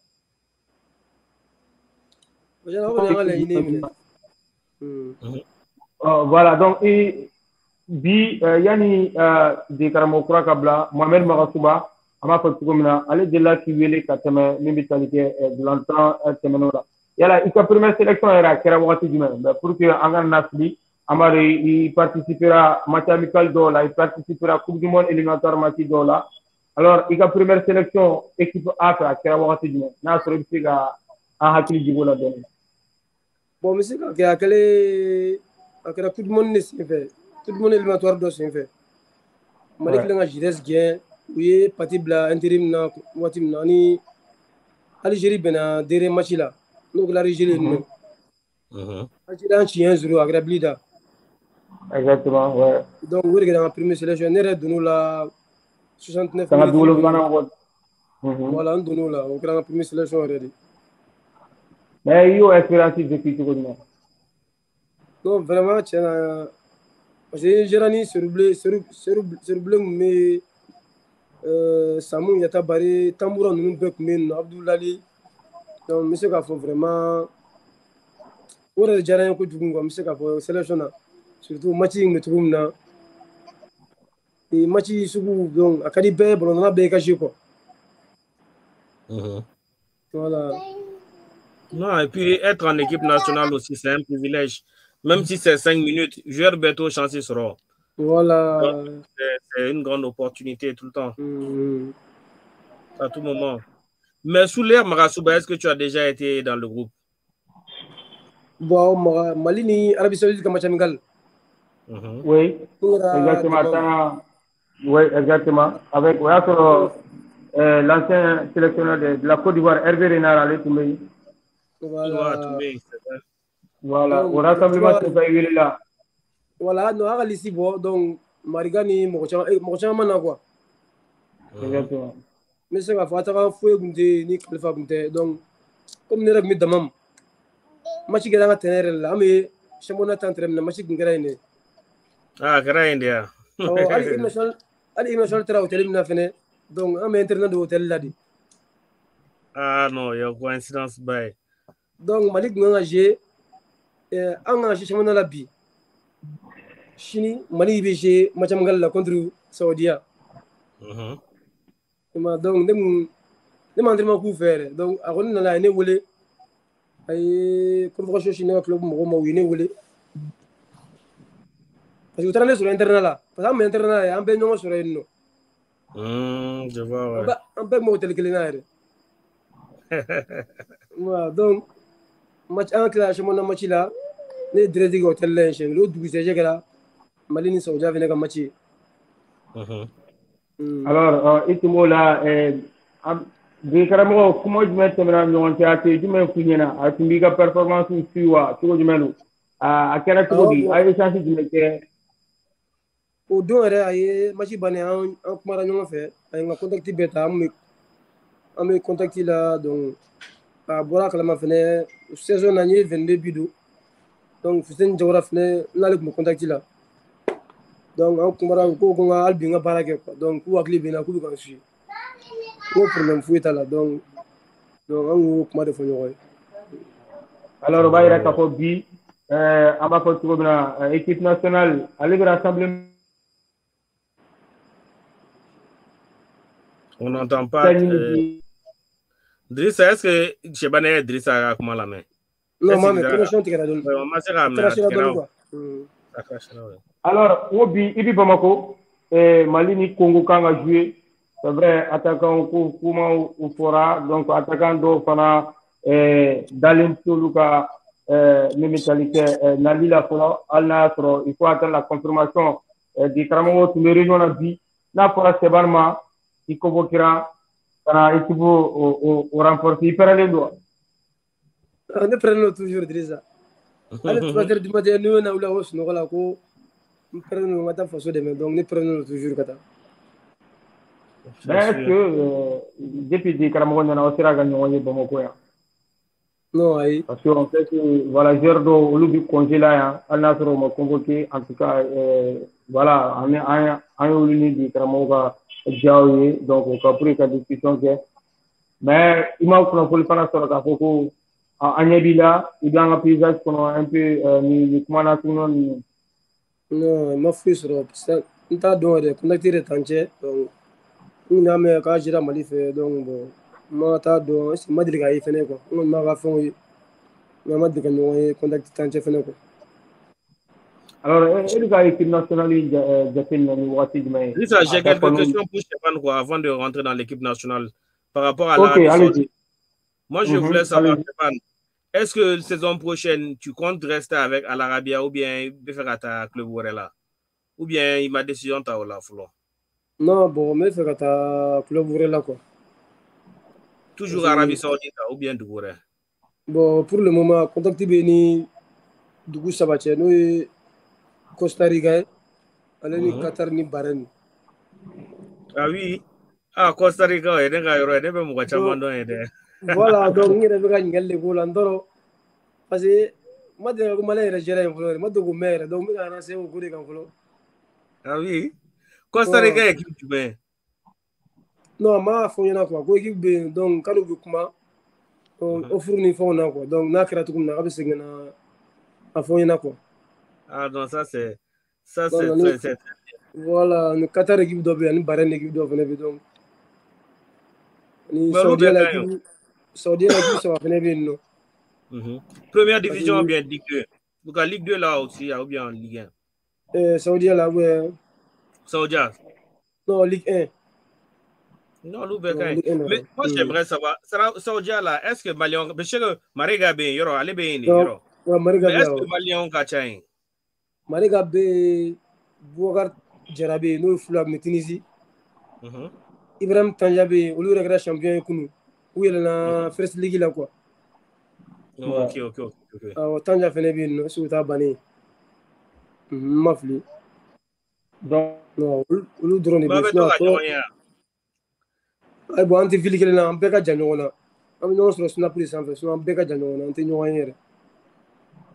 voilà donc i bi yanni de karamɔgɔ kura ka bila Mohamed Magasuba an b'a fɔ cogo min na ale delila k'i wele ka tɛmɛ min bɛ tali kɛ dolantan tɛmɛn'o la yala i ka première sélection yɛrɛ a kɛra wagati jumɛn mais pour que an ka na fili an b'a dɔn i participera match amical dɔw la i participera coupe du monde éliminatoire match dɔw la alors i ka première sélection équipe A fɛ a kɛra wagati jumɛn n'a sɔrɔ i bɛ se ka an hakili jigin o la dɔɔnin. bon n bɛ se ka kɛ a kɛlen a kɛra coupe du monde de senfɛ coupe du monde éliminatoire dɔ senfɛ Mali kɛlen ka jeunesse gɛn u ye parti bila intérim na waati min na ni Algérie bɛnna dernier match la n'o kɛra Algérie ye nɔ Algérie an ci un zéro a kɛra Blida. exactement ouais. donc o de kɛra an ka première sélection ne yɛrɛ donn'o la soixante-neuf. ka na dugukolo filanan bɔ. voilà n donn'o la o kɛra an ka première sélection yɛrɛ de. mais i y'o expérience vécu cogo jumɛn? non vraiment tiɲɛna parce que n sera ni Serubilen Serubilen tun bɛ yen Samu Yata Bare Tambura ninnu bɛɛ tun bɛ yen nɔ Abdulali donc n bɛ se k'a fɔ vraiment o yɛrɛ de diyara n ye kojugu quoi n bɛ se k'a fɔ sélection na surtout match in bɛ cogo min na match sugu donc a ka di bɛɛ ye balontan bɛɛ ka jouer quoi. voilà. non et puis être en équipe nationale aussi c'est un privilège. Même si c'est cinq minutes, joueur bientôt chanceux sera. Voilà. C'est une grande opportunité tout le temps. Mmh. À tout moment. Mais sous l'ère Magasuba, est-ce que tu as déjà été dans le groupe? Bon, Mali ni Arabie Saoudite comme match amical. Mm-hmm. Oui, exactement. Oui, exactement. Avec euh, l'ancien sélectionneur de, de la Côte d'Ivoire, Hervé Renard, allait tomber. Voilà. Voilà, au rassemblement de ce là. Voilà, nous avons ici, donc, Marigani, Mochama, quoi. Exactement. Mais c'est la fois que tu as fait ni Khalifa Gounté, donc, comme nous avons mis de même, match kɛra an ka terrain yɛrɛ la an bɛ championnat ta entraînement na match kun kɛra yen de. Ah kɛra yen de ya. Awɔ hali équipe nationale hali équipe nationale taara hôtel min na fɛnɛ donc an bɛ entraîné don hôtel la de. Ah non, il y a coïncidence ba ye. Donc Mali kun kan ka jouer an kan ka jouer championnat la bi. Sini Mali bɛ jouer match amical la contre Saudiya. Mhm. Donc ne mun ne ma entraînement k'u fɛ yɛrɛ donc a kɔni nana a ye ne wele a ye convocation si ne ka club mɔgɔw ma u ye ne wele parce que u taara ne sɔrɔ internat la parce que an bɛ internat la yen an bɛɛ ɲɔgɔn sɔrɔ yen nɔ. Hmm, je vois ouais. An bɛɛ kun bɛ hôtel kelen na yɛrɛ. Voilà donc match an kila championnat match la ne ye direct kɛ hôtel la yen siɲɛ kelen o dugusɛjɛ kɛra Mali ni Saudiya fɛnɛ ka match ye. Mhm. Alors i tun b'o la bi karamɔgɔ kuma jumɛn tɛmɛna ɲɔgɔn cɛ a tɛ jumɛn f'u ɲɛna a tun b'i ka performance suit wa cogo jumɛn don a kɛra cogo di a ye chance jumɛn kɛ. O don yɛrɛ a ye match bannen an an kumara ɲɔgɔn fɛ a ye n ka contact bɛɛ ta an bɛ an bɛ contact la donc a bɔra kalama fɛnɛ saison na n ye vingt-deux bi don donc Fuseni Jawara fɛnɛ n'ale tun bɛ contact la donc an kumara u ko ko n ka hali bi n ka baara kɛ quoi donc k'u hakili bɛ n na k'u bɛ ka n suit ko problème foyi t'a la donc donc an y'o kuma de fɔ ɲɔgɔn ye. Alors o b'a yira k'a fɔ bi an b'a fɔ cogo min na équipe nationale ale bɛ rassembler. On n'entend pas. Euh... Drissa, est-ce que Chebane est Drissa à comment la main? Non, moi, mais connexion, tu as donné. Alors, Obi, Ibi Bamako, Mali ni Congo quand a joué, c'est vrai, attaquant Kouma ou Fora, donc attaquant d'Ofana, Dalim Toluka, Mimitalité, Nali la Fora, Al Nasro, il faut attendre la confirmation du Kramamo, tu me régions la vie, n'a pas Sebarma, il convoquera. Kana équipe au renforcer il perd les doigts. On est prenant toujours Drissa. Allez trois heures du matin nous on a eu la hausse nous voilà ko prenons matin façon de donc nous prenons toujours kata. Mais est-ce que depuis des Karamogo na aussi ra gagné on est bon ko ya. Non ai. Parce que on sait que voilà Gerdo au lieu du congé là Al Nassr m'a convoqué en tout cas voilà on est en en ligne du Karamogo Diaoye donc on a pris la discussion que mais il m'a proposé pendant ce temps que en Yabila il y a un paysage qu'on a un peu ni comment la tourne ni non ma fui sur ça on t'a donné connecter les tantiers donc on a mis quand j'ai la Mali fait donc bon ma t'a donné c'est ma délicat il fait quoi on m'a va faire mais ma délicat nous contacter tantiers fait quoi. Alors, est-ce que l'équipe nationale de Finlande, j'ai quelques questions pour Stéphane quoi, avant de rentrer dans l'équipe nationale par rapport à okay, l'Arabie Saoudite. Moi, je mm-hmm, voulais savoir, allez-y. Stéphane, est-ce que la saison prochaine, tu comptes rester avec Al Arabia ou bien faire ta club là ou bien il m'a décision ta là flot? Non, bon, mais faire ta club là quoi. Toujours Arabie Saoudite ou bien Dougouré? Bon, pour le moment, contacter Beni Dougou Sabatia, nous Costa Rica, allez ni Qatar ni Bahreïn. Ah oui, ah Costa Rica, et des gars, il y a des gens qui ont voilà, donc il y a des gens qui ont des golandoro. Parce que moi, je suis malade, je suis malade, moi, je suis malade, donc je suis malade, je suis malade. Ah oui, Costa Rica est qui tu mets? Non, moi, je suis malade, quoi. Équipe B, donc quand on comment, on offre une fois quoi. Donc, n'a créé tout comme n'a pas signé à fond quoi. Ah non, ça c'est ça c'est très voilà, le Qatar équipe d'Obi, le Bahreïn équipe d'Obi, donc. Ni Saudi la équipe, Saudi la équipe ça va venir bien non. Première division ou bien Ligue deux. Donc la Ligue deux là aussi ou bien en Ligue un. Euh, Saudi là ouais. Saudi. Non, Ligue un. Non, Ligue un. Mais moi j'aimerais savoir, Saudi là, est-ce que Malion, je sais que Mariga bien, yoro, allez bien, yoro. Ouais, Mariga bien. Est-ce que Malion gachain? Mariga bien, Bougar Jarabe, nous Foulag de Tunisie. Ibrahim Tanjabe, au lieu de champion Kounou, où il est dans la First League là quoi. Ok, ok, ok. Ah, Tanja fait bien, non, c'est ta banni. Mafli. Donc, non, au lieu de drone, bah mais toi, ay bon anti ville kelen na an bɛɛ ka jan ɲɔgɔn na an bɛ ɲɔgɔn sɔrɔ sunapoli sanfɛ sinon an bɛɛ ka jan ɲɔgɔn na an tɛ ɲɔgɔn ye yɛrɛ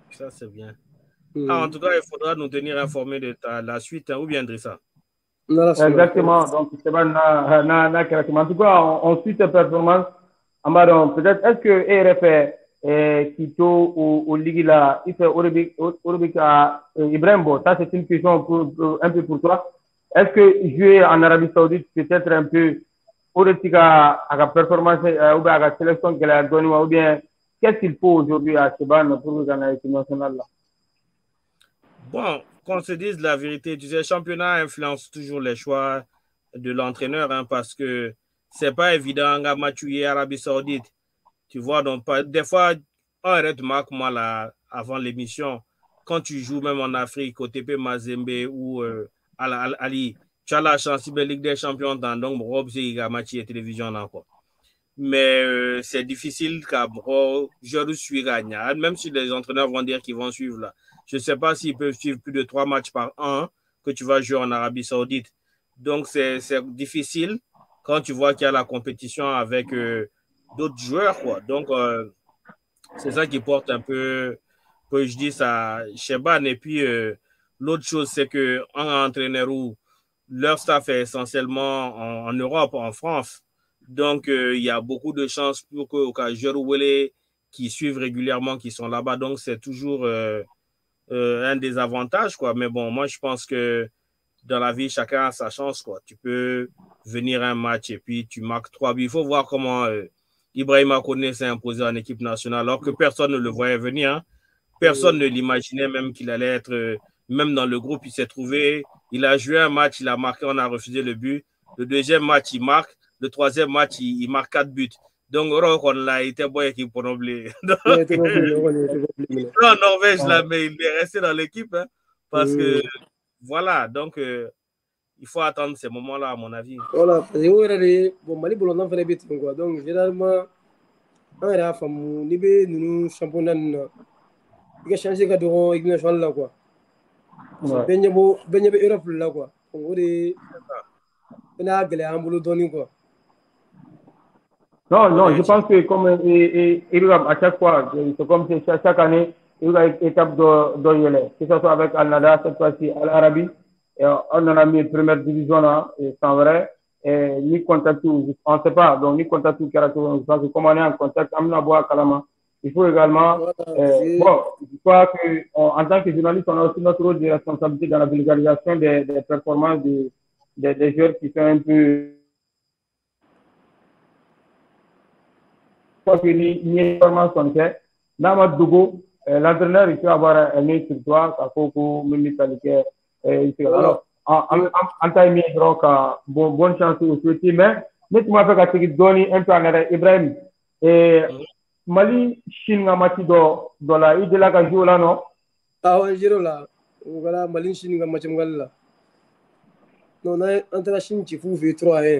Ça, c'est bien. Mm. Ah, en tout cas, il faudra nous tenir informés de ta, la suite, hein, ou bien Drissa? Exactement. Donc, c'est pas na, na, na, en tout cas, on, on suit tes performances. Peut-être, est-ce que E R F est Quito ou, ou Ligue là, il fait Urubic à Ibrahim? Ça, c'est une question pour, pour, un peu pour toi. Est-ce que jouer en Arabie Saoudite peut être un peu Urubic à la performance ou à la sélection qu'elle a donnée, ou bien qu'est-ce qu'il faut aujourd'hui à Cheban pour gagner l'équipe nationale là? Bon, qu'on se dise la vérité, tu sais, le championnat influence toujours les choix de l'entraîneur, hein, parce que c'est pas évident à matcher Arabie Saoudite. Tu vois, donc, des fois, on arrête Marc, moi, là, avant l'émission, quand tu joues même en Afrique, au T P Mazembe ou euh, à la, à Ali, tu as la chance de Ligue des Champions dans donc Rob Ziga match télévision encore. Mais euh, c'est difficile car je suis gagnant. Même si les entraîneurs vont dire qu'ils vont suivre là. Je ne sais pas s'ils peuvent suivre plus de trois matchs par an que tu vas jouer en Arabie Saoudite. Donc, c'est difficile quand tu vois qu'il y a la compétition avec euh, d'autres joueurs, quoi. Donc, euh, c'est ça qui porte un peu, que je dis ça, Cheban. Et puis, euh, l'autre chose, c'est qu'un entraîneur où leur staff est essentiellement en, en Europe, en France. Donc, euh, il y a beaucoup de chances pour que, que joueurs qui suivent régulièrement, qui sont là-bas. Donc, c'est toujours euh, euh, un des avantages, quoi. Mais bon, moi, je pense que dans la vie, chacun a sa chance, quoi. Tu peux venir à un match et puis tu marques trois buts. Il faut voir comment euh, Ibrahima Koné s'est imposé en équipe nationale, alors que personne ne le voyait venir. Hein. Personne ne l'imaginait même qu'il allait être, euh, même dans le groupe, il s'est trouvé. Il a joué un match, il a marqué, on a refusé le but. Le deuxième match, il marque. Le troisième match, il, il marque quatre buts. Donc, on l'a été bon équipe pour oublier. Non, Norvège, là, mais il est resté dans l'équipe. Hein, parce que, voilà, donc, euh, il faut attendre ces moments-là, à mon avis. Voilà, parce que bon, Mali Bolon fait des quoi. Donc, généralement, on a fait mon niveau, nous, championnat, il a changé de rang, il a changé là, quoi. Ben, il y a Europe là, quoi. On a gagné un boulot donné, quoi. Non, non, je pense que comme il à chaque fois, c'est comme si chaque année, il y a une étape de que ce soit avec Al-Nada, cette fois-ci à l'Arabie, on en a mis une première division là, c'est vrai, et ni contact, on ne sait pas, donc ni contact, je pense que comme on est en contact, on a boire Kalama. Il faut également, euh, bon, je crois qu'en tant que journaliste, on a aussi notre rôle de responsabilité dans la vulgarisation des, des performances des, des, des joueurs qui sont un peu. Que ni ni formation fait nama dugo l'entraîneur il peut avoir un œil sur toi ka koko militaire alors en en time donc bonne chance au souhaiter mais mais tu m'as fait ka tigi doni un peu en Ibrahim et Mali Chine nga mati do do la il de la ka jouer là non ah ouais jiro là voilà Mali Chine nga mati ngalla non na entre la Chine qui fout trois un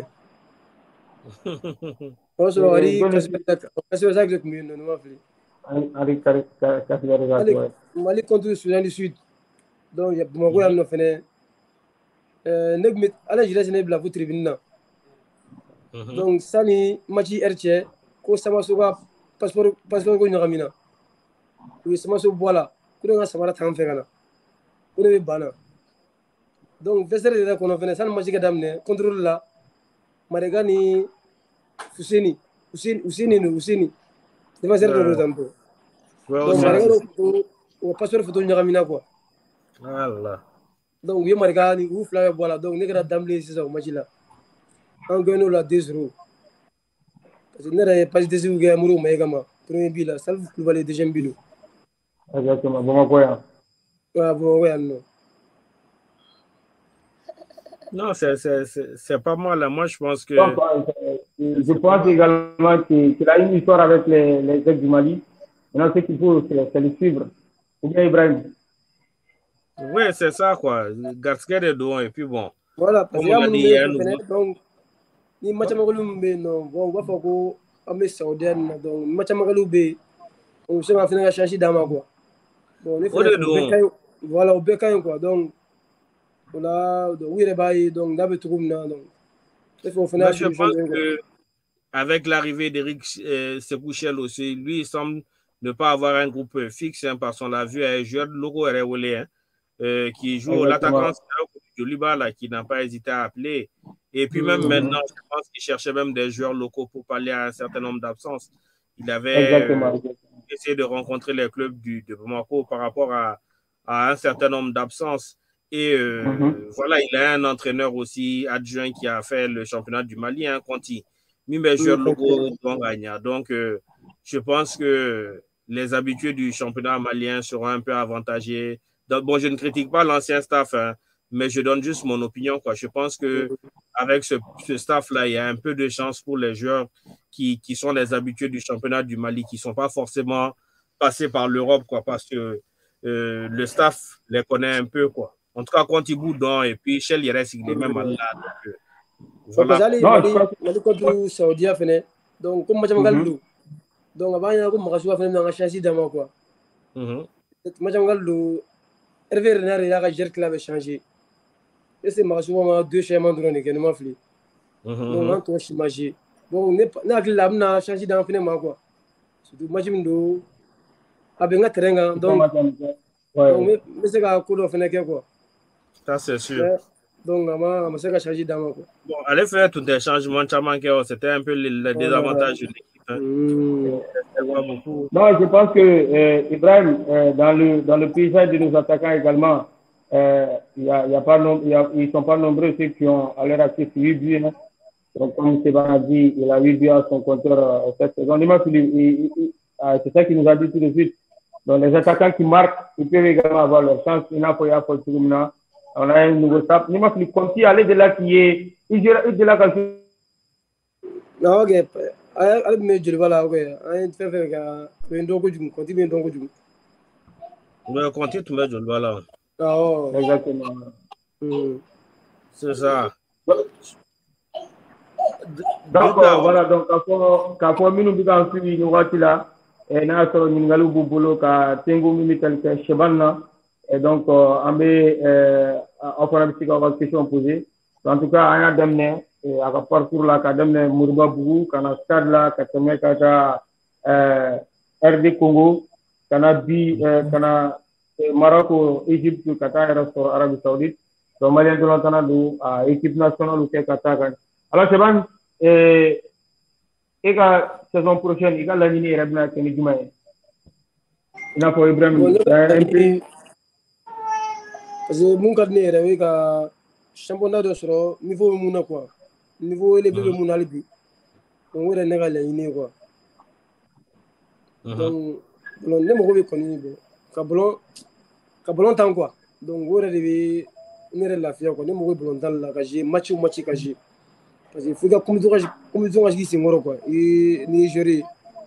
Also, ari kasi wasa que comigo não afli. Ari kare kasi dari gato. Mali contre le Soudan du Sud. Donc il y a beaucoup de gens qui font. Euh, négmit, ala jira sene bla vous tribune na. Donc ça ni match R T ko sama soga passeport passeport ko ngamina. Oui sama so bola. Ko nga samara tam fegana. Ko ne bana. Donc vesere de ko no fene san match ga damne contrôle la. Maregani Fusini, Fusini, Fusini, Fusini. C'est pas ça le tempo. Donc, on passe sur le photo de Niramina quoi. Voilà. Donc, il y a Marigani, ouf là, voilà. Donc, nous avons d'emblée, c'est ça, au match là. On gagne la deux zéro. Parce que nous n'avons pas de zéro, mais nous avons premier but là. Ça vous valez deuxième but. Exactement, bon, quoi. Ouais, bon, ouais, non. Non, c'est pas mal. Moi, je pense que. Donc, je pense également qu'il a une histoire avec les, les Grecs du Mali. Maintenant, ce qu'il faut, c'est les suivre. Ou bien Ibrahim. Oui, c'est ça, quoi. Garsker est devant, et puis bon. Voilà, parce qu'il y a un moment donc, ni Machamagaloumbe, non, bon, on va faire quoi, Amé Saoudienne, donc, Machamagaloumbe, on se va finir à changer d'âme, quoi. Bon, il faut. Voilà, au Bécaïn, quoi. Donc, voilà, donc, oui, les bails, donc, d'abord, tout le monde, donc. Je pense qu'avec l'arrivée d'Eric euh, Sekouchel aussi, lui, il semble ne pas avoir un groupe fixe, hein, parce qu'on l'a vu, un joueur de logo hein, euh, qui joue au l'attaquant Joliba, qui n'a pas hésité à appeler. Et puis même mmh. maintenant, je pense qu'il cherchait même des joueurs locaux pour pallier à un certain nombre d'absences. Il avait euh, essayé de rencontrer les clubs du, de Bamako par rapport à, à un certain nombre d'absences. Et euh, mmh. voilà, il a un entraîneur aussi adjoint qui a fait le championnat du Mali, hein, Conti. Mais mes joueurs locaux vont gagner. Donc, euh, je pense que les habitués du championnat malien seront un peu avantagés. Donc, bon, je ne critique pas l'ancien staff, hein, mais je donne juste mon opinion, quoi. Je pense qu'avec ce, ce staff-là, il y a un peu de chance pour les joueurs qui, qui sont les habitués du championnat du Mali, qui ne sont pas forcément passés par l'Europe, quoi, parce que euh, le staff les connaît un peu, quoi. En tout cas, quand ils boudent, et puis Shell, il reste, il est même là. Donc, euh, voilà. Non, je crois que contre Saoudia, donc, comme je me donc, avant, il y a un changé d'amant, quoi. Je Hervé Renard, il a géré qu'il avait changé. Et c'est souvent deux schémas de l'année qui m'ont fait. Donc, on a changé. Bon, on a changé dans le film, quoi. Surtout, moi, je me dis, avec un terrain, donc, mais c'est un coup de fenêtre, quoi. Ça, c'est sûr. Donc, on a changé dans quoi. Bon, allez faire tous les changements, c'était un peu le désavantage de l'équipe. Hein. Mmh. Non, je pense que euh, Ibrahim, euh, dans le dans le paysage de nos attaquants également, euh, y a, y a pas nom, y a, ils ne sont pas nombreux ceux qui ont à leur actif huit buts. Hein. Donc, comme Stéban a dit, il a huit buts à son compteur euh, cette saison. C'est ça qu'il nous a dit tout de suite. Donc, les attaquants qui marquent, ils peuvent également avoir leur chance. Il n'a pas eu à on a un nouveau staff. Nima Fili Conti, allez de là qui est. Il de là quand non, ok. Allez, mais je le vois là, ok. Un fait faire un dogo du Conti, bien dogo du. Mais Conti, tu mets, je le vois là. Ah, oh. Exactement. Mm. C'est ça. Donc, euh, voilà, donc, quand on nous dit qu'on suit nous voici là, et nous avons une galou boulot ka tengu mimitel ke Chebanna, et donc, on met, on fera une petite question posée. En tout cas, on a demandé, à la parcours là, on a demandé Mourba Bougou, on a stade là, on a R D Congo, on a bi, on a Maroc, Égypte, Qatar, Arabie Saoudite. Donc, Malien de l'entendre à équipe nationale ou Qatar. Alors, Cheban, et la saison prochaine, il y a l'année qui est là, qui est du Maï. Il a fait Ibrahim, un peu. Parce que mon cadre est avec un championnat de sort, niveau mouna quoi, niveau élevé de mouna libi. Donc on est négal la iné quoi. Donc on ne me pas connu bon. Kabolon, kabolon tant quoi. Donc on est arrivé, on est la fière quoi. Ne me pas bolon dans la cage, match ou match cage. Parce que faut que comme tu as comme tu as dit c'est mort quoi. Et ni gérer.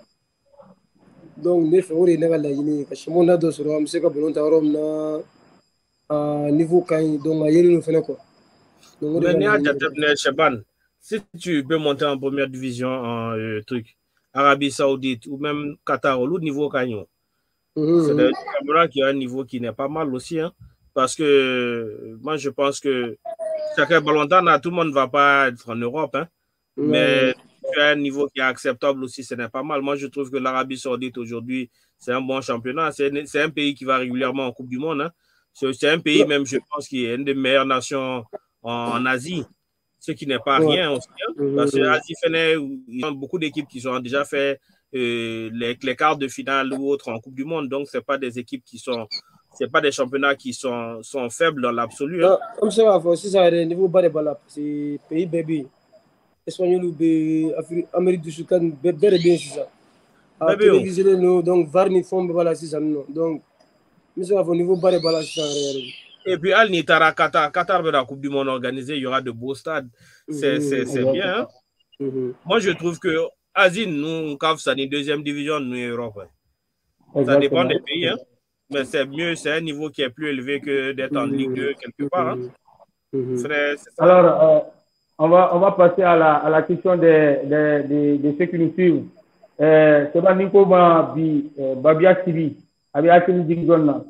Donc ne fait on est négal la iné. Championnat de sort, on sait kabolon tant rom na. À niveau quand donc à Yéli nous fait quoi. Mais Cheban, si tu peux monter en première division en euh, truc Arabie Saoudite ou même Qatar au niveau Canyon, mm-hmm. c'est un championnat qui a un niveau qui n'est pas mal aussi, hein, parce que moi je pense que chaque ballon d'an, tout le monde ne va pas être en Europe, hein, mm-hmm. mais tu as un niveau qui est acceptable aussi, ce n'est pas mal. Moi je trouve que l'Arabie Saoudite aujourd'hui c'est un bon championnat, c'est un pays qui va régulièrement en Coupe du Monde, hein. C'est un pays, même, je pense, qui est une des meilleures nations en, en Asie, ce qui n'est pas rien aussi. Hein, parce que l'Asie fait, il y a beaucoup d'équipes qui ont déjà fait euh, les, les quarts de finale ou autres en Coupe du Monde. Donc, ce n'est pas des équipes qui sont, c'est pas des championnats qui sont, sont faibles dans l'absolu. Hein. Comme ça, aussi, ça a un niveau bas de balle. C'est pays bébé. Espagnol ou Amérique du Sud, bébé, bien, c'est ça. À téléviser, donc, Varni, Fombe, voilà, c'est ça. Donc, au niveau bas de balle, et puis, Al Nitara, Qatar, Qatar, la Coupe du Monde organisée, il y aura de beaux stades. C'est mmh, bien. Hein? Mmh. Moi, je trouve que Asie, nous, quand c'est une deuxième division, nous, Europe. Hein. Ça dépend des pays. Hein? Mais c'est mieux, c'est un niveau qui est plus élevé que d'être en Ligue deux quelque part. Hein? Mmh. Frère, alors, euh, on, va, on va passer à la, à la question de, de, de, de ceux qui nous suivent. C'est pas Nico Babi, Babia Sibi. Abi Akim Dingona.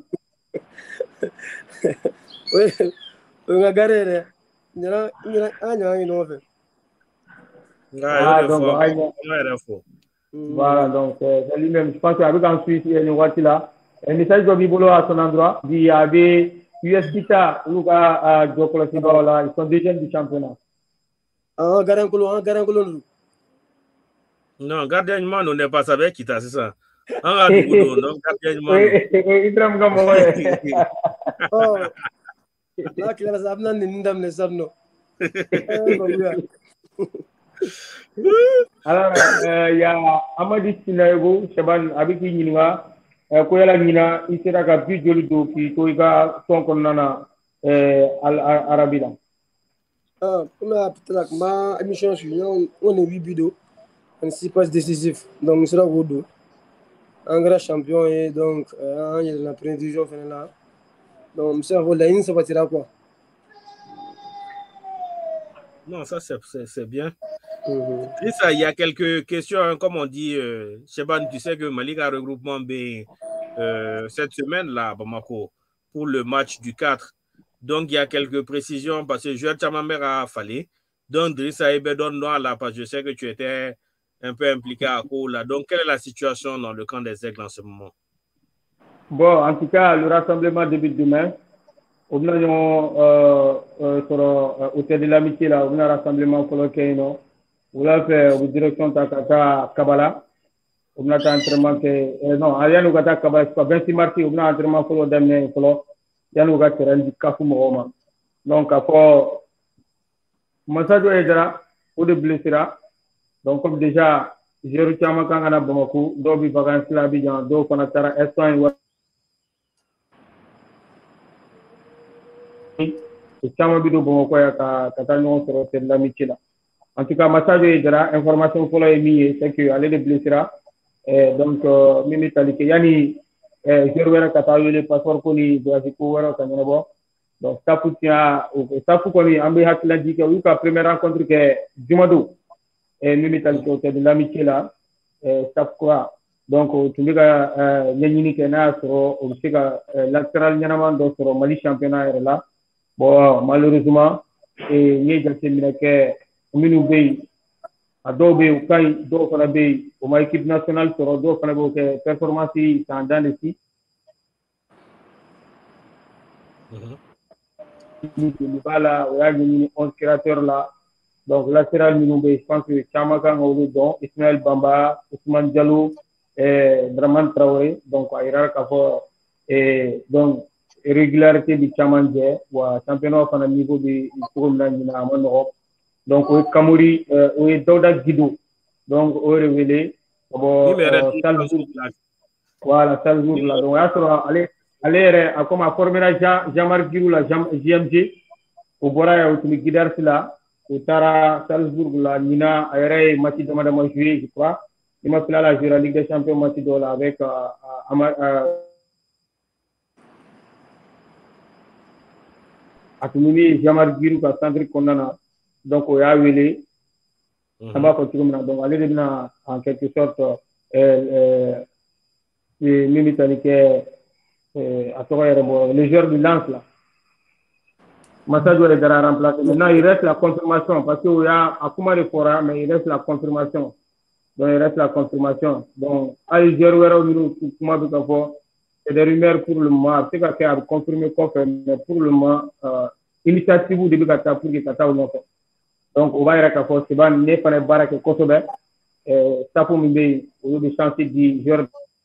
Oui, on a garé. Il y a un an, il y a un an. Ah, donc, Voilà, donc c'est lui-même. Je pense qu'avec en Suisse, il y a une voiture là. Un message de Bibolo à son endroit. Il y avait U S Kita, Luka, Djokolo Sibao là. Ils sont deuxième du championnat. Ah, Garankolo, ah, Garankolo. Non, gardien on n'est pas avec Kita, c'est ça. Ah, non, gardien Oui, il tremble comme moi. Oh, là, qu'il y a des abnans, il n'y a pas de alors, il y a Amadi Sinaego, Shaban, avec qui il y a Koyala Nina, il sera capable de le qui toiga son konana Arabila. Ah, on a peut-être ma émission sur on est huit buts, on six passes décisifs, donc c'est là où deux. Un grand champion et donc il y a la première division là. Donc c'est un là, ça va tirer quoi? Non, ça c'est bien. Mm-hmm. Et ça, il y a quelques questions, hein, comme on dit, euh, Sheban, tu sais que Malik a regroupement B euh, cette semaine-là à Bamako pour le match du quatre. Donc, il y a quelques précisions parce que Joël Tchamamer a fallu. Donc, Drissa Ebedon Noir là, parce que je sais que tu étais un peu impliqué à Koula. Donc, quelle est la situation dans le camp des Aigles en ce moment? Bon, en tout cas, le rassemblement débute demain. On a euh, euh, sur euh, hôtel de l'amitié là, on a un rassemblement colloqué, non? On a fait une direction Takata Kabbalah. On a un entraînement que euh, non, rien nous gâte Kabbalah, c'est pas vingt-six mars, on a un entraînement pour le dernier pour il y a nous gâte rendu Kafu Mohoma. Donc après Massadio Edra ou de blessera. Donc comme déjà j'ai reçu à Makanga Bamako, Dobi vacances là Abidjan, do Konatara Espagne. Et caman bi do Bamakɔ ya ka ka taa ɲɔgɔn sɔrɔ c'est de l'amitié là. En tout cas Massadio Edra information fɔlɔ ye min ye c'est que ale de blessera. Eh, donc uh, mimi talike yani eh, joueur wɛrɛ ka taa wele passeport ko ni voyage ko wɛrɛ ka ɲɛnabɔ donc staff tient staff kɔni an bɛ hakilaji kɛ u y'u ka première rencontre kɛ jumadon eh, mimi talike o tɛ de l'amitié la eh, staff kura donc o tun bɛ ka eh, ɲɛɲini kɛ n'a y'a sɔrɔ o bɛ se ka eh, latéral ɲɛnaman dɔ sɔrɔ Mali championnat yɛrɛ la bon malheureusement eh, n ye jateminɛ kɛ minnu bɛ yen a dɔw bɛ yen u ka ɲi dɔw fana bɛ yen o ma équipe nationale sɔrɔ dɔw fana b'o kɛ performance sans dents de scie. B'a la o y'a ɲɛɲini onze créateurs la donc latéral minnu bɛ yen je pense que caman kan ka olu dɔn Ismaël Bamba Ousmane Diallo Dramane Traoré donc a yira k'a fɔ donc régularité bi caman jɛ wa championnat fana niveau bɛ cogo min na ɲinan a ma nɔgɔn. Donc, o Kamori, o ye Dawuda Gido. Donc, o ye wele. Bon, Salzbourg. Voilà, Salzbourg là. Donc, o y'a sɔrɔ ale ale yɛrɛ a comme a formera Jean-Marc Giroud la J M G. O bɔra yen o tun bɛ Guidars la. O taara Salzbourg la ɲinan a yɛrɛ ye match dama dama joué je crois. Il m'a fait la jouer la Ligue des Champions match dɔ la avec a tun bɛ min Jean-Marc Giroud ka centre kɔnɔna na. Donc, on a eu ça va continuer. Donc, aller en quelque sorte, les joueurs du lance là. Massadio est déjà remplacé. Maintenant, il reste la confirmation parce qu'il y a Akuma de Fora, mais il reste la confirmation. Donc, il reste la confirmation. Donc, les joueurs c'est des rumeurs pour le moment. C'est qu'il y a confirmé, confirmé, mais pour le moment, initiative ou début de pour que Kata ou non. Donc, on va y aller c'est pas né par les barraques Kosobe. Ça pour me au lieu de chancer du joueur.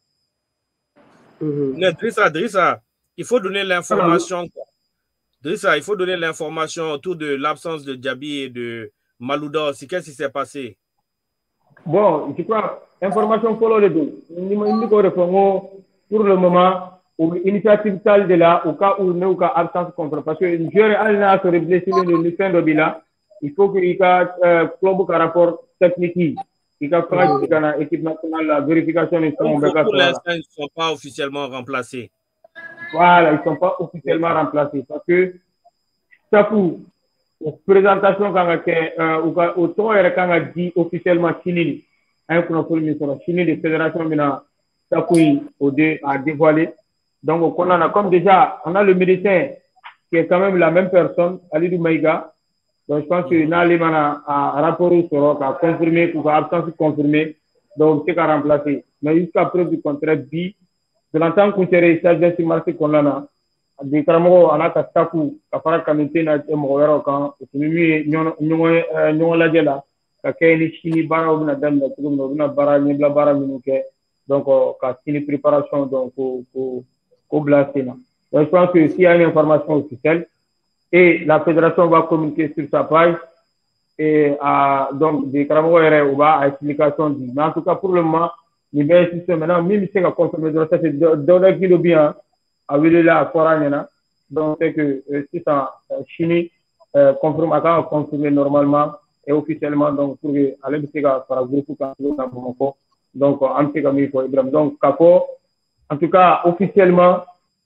Drissa, Drissa, il faut donner l'information. Drissa, il faut donner l'information autour de l'absence de Diaby et de Malouda aussi. Qu'est-ce qui s'est passé? Bon, je crois, information pour le deux. Pour le moment, l'initiative telle de là, au cas où nous avons absence contre. Parce que le joueur a se blessé le fin de Bila. Il faut qu'il y ait un club par rapport technique. Il y ait une équipe nationale, la vérification des Pour l'instant, ils ne sont pas officiellement remplacés. Voilà, ils ne sont pas officiellement remplacés. Parce que ça pour la présentation quand on a au temps et quand on a dit officiellement Chili, un chronophone sur la Chili de fédération maintenant ça pour au deux à dévoiler. Donc on a comme déjà on a le médecin qui est quand même la même personne, Alidou Maïga. Donc, je pense que Nali a un rapport sur a confirmé, ou a absence confirmé. donc c'est qu'à remplacer. Mais jusqu'à preuve du contraire, bi, de l'entente qu'on serait, ça vient sur marché qu'on a, des cramots, on a qu'à takou, qu'à faire comité, n'a été mort quand, et puis, nous, la gela, qu'à qu'à chini bara ou na dame, ou na bara, ni bla bara, minouke, donc, qu'à chini préparation, donc, au blasé. Donc, je pense que s'il y a une information officielle, et la fédération va communiquer sur sa page, et à, donc, des cramots, ou à explication du. Mais en tout cas, pour le moment, il y a un système maintenant, même si c'est confirmé, c'est donner qui le bien, à là à Coraniana. Donc, c'est que si ça, Chine, confirme, à confirmer normalement et officiellement, donc, pour aller de faire par groupe, donc, en tout cas, il faut donc, Capo, en tout cas, officiellement.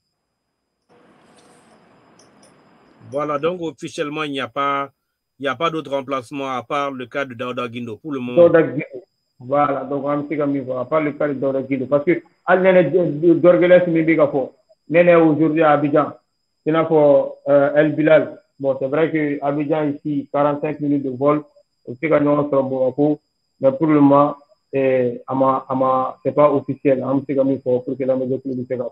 Voilà, donc, officiellement, il n'y a pas, il n'y a pas d'autre remplacement à part le cas de Daouda Guindo pour le moment. Voilà, donc on sait comme il faut, à part le cas de Daouda Guindo. Parce que, al nene d'Orgeles, mi biga fo. Nene aujourd'hui à Abidjan. Il y a pour El Bilal. Bon, c'est vrai que Abidjan ici, quarante-cinq minutes de vol. C'est qu'on a un bon mais pour le moment, c'est pas officiel. On sait comme il faut pour que la maison plus de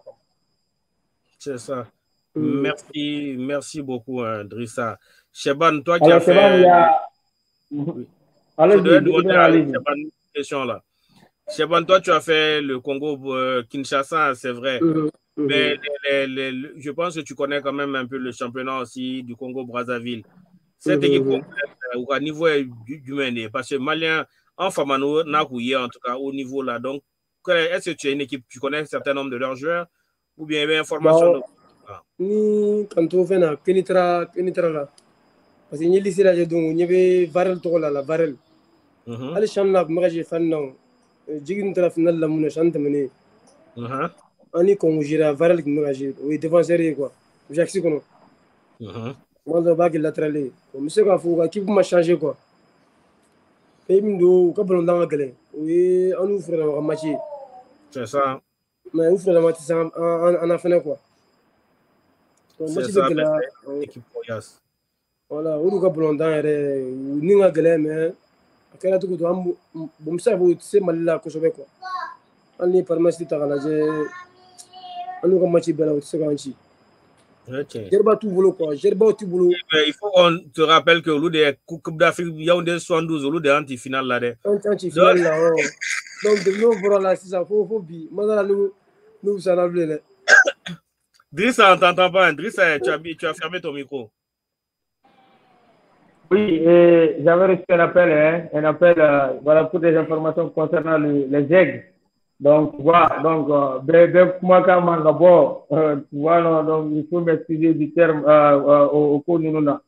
C'est ça. Mm. Merci, merci beaucoup, hein, Drissa. Sheban, toi qui Alors, as fait. Sheban, il y a... Oui. Alors, je dois demander à Sheban une question là. Sheban, toi, tu as fait le Congo euh, Kinshasa, c'est vrai. Mm-hmm. Mais les, les, les, je pense que tu connais quand même un peu le championnat aussi du Congo-Brazzaville. Cette mm-hmm. équipe complète, au niveau du, du Méné, parce que Malien, en Famano, n'a en tout cas au niveau là. Donc, est-ce que tu as une équipe, tu connais un certain nombre de leurs joueurs ou bien il y a une information de... Ni quand on fait la pénétra pénétra là parce que ni lycée là j'ai donc ni be varel to la la varel ali chamna ma j'ai fan non jigin tra final la mun chante mené uh ani ko jira varel ki ma j'ai oui défenseur quoi j'axi kono uh moi da ba ki latéral ko monsieur ka fou ka qui ma changer quoi et mdo ka ballon dans la gueule oui on ouvre le match c'est ça mais ouvre le match en en en fin quoi. C'est ça, l'équipe Royas. Voilà, on a besoin d'un ni un galère mais quand tu dois bon ça vous c'est mal là que je vais quoi. On est par massi ta gala j'ai on a match bela c'est quand ci. OK. Gerba tout boulot quoi, gerba tout boulot. Il faut qu'on te rappelle que au des Coupe d'Afrique Yaoundé soixante-douze au des anti-finale là des. Anti-finale là. Donc de nous pour là c'est ça faut faut bi. Maintenant nous nous ça l'a blé. Drissa, on ne t'entend pas. Drissa, tu as, tu as fermé ton micro. Oui, j'avais reçu un appel, hein, un appel euh, voilà, pour des informations concernant le, les aigles. Donc, voilà, donc, euh, moi, quand bon, euh, voilà, donc, il faut m'excuser du terme euh, euh, au cours de nous.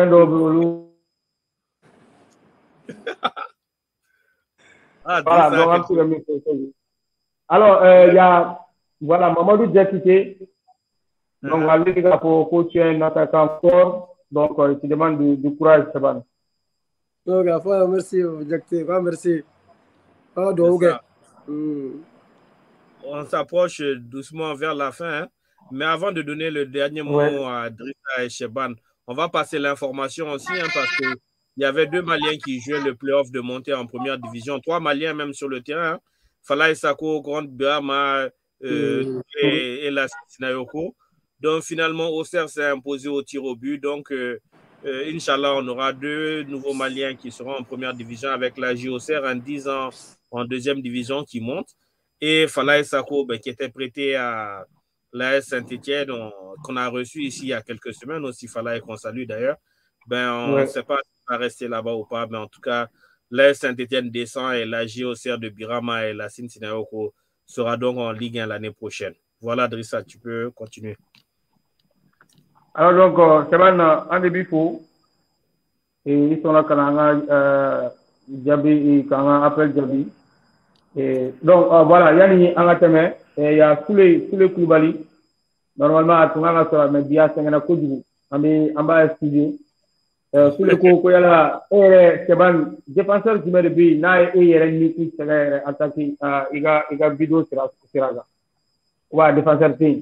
Ah, voilà, donc, alors, il euh, y a, voilà, Mamadou Diakité. Donc, on va dire pour coacher un attaquant fort. Donc, euh, il demande du, du courage, Sheban. Donc, merci, Diakité. Merci. Ah, donc, mm. On s'approche doucement vers la fin. Hein? Mais avant de donner le dernier mot ouais. à Drissa et Sheban, on va passer l'information aussi, hein, parce qu'il y avait deux Maliens qui jouaient le play-off de montée en première division. Trois Maliens même sur le terrain. Hein? Falaye Sako, Grande Brahma euh, mm. et, et la Sinayoko. Donc, finalement, Auxerre s'est imposé au tir au but. Donc, euh, euh, Inch'Allah, on aura deux nouveaux Maliens qui seront en première division avec la J Auxerre en dix ans en deuxième division qui monte. Et Falaye Sako, ben, qui était prêté à l'A S Saint-Etienne, qu'on a reçu ici il y a quelques semaines aussi, Falaye qu'on salue d'ailleurs. Ben, on ne ouais. sait pas s'il va rester là-bas ou pas, mais en tout cas, l'A S Saint-Etienne descend et la J Auxerre de Birama et la Sinayoko sera donc en Ligue un l'année prochaine. Voilà, Drissa, tu peux continuer. Alors, donc, c'est un début pour. Et ils sont là quand on a Djabi, quand on appelle Djabi. Et donc, euh, voilà, il y a les Angateme, et il y a tous les, tous les Koulibaly. Normalement, à tout le monde, mais bien, c'est un coup du on va excuser. Tous les coups, il y a là, et c'est un défenseur qui met le but, n'a et il y a une équipe qui s'est attaqué, il a une vidéo sur la. Ouais, défenseur team.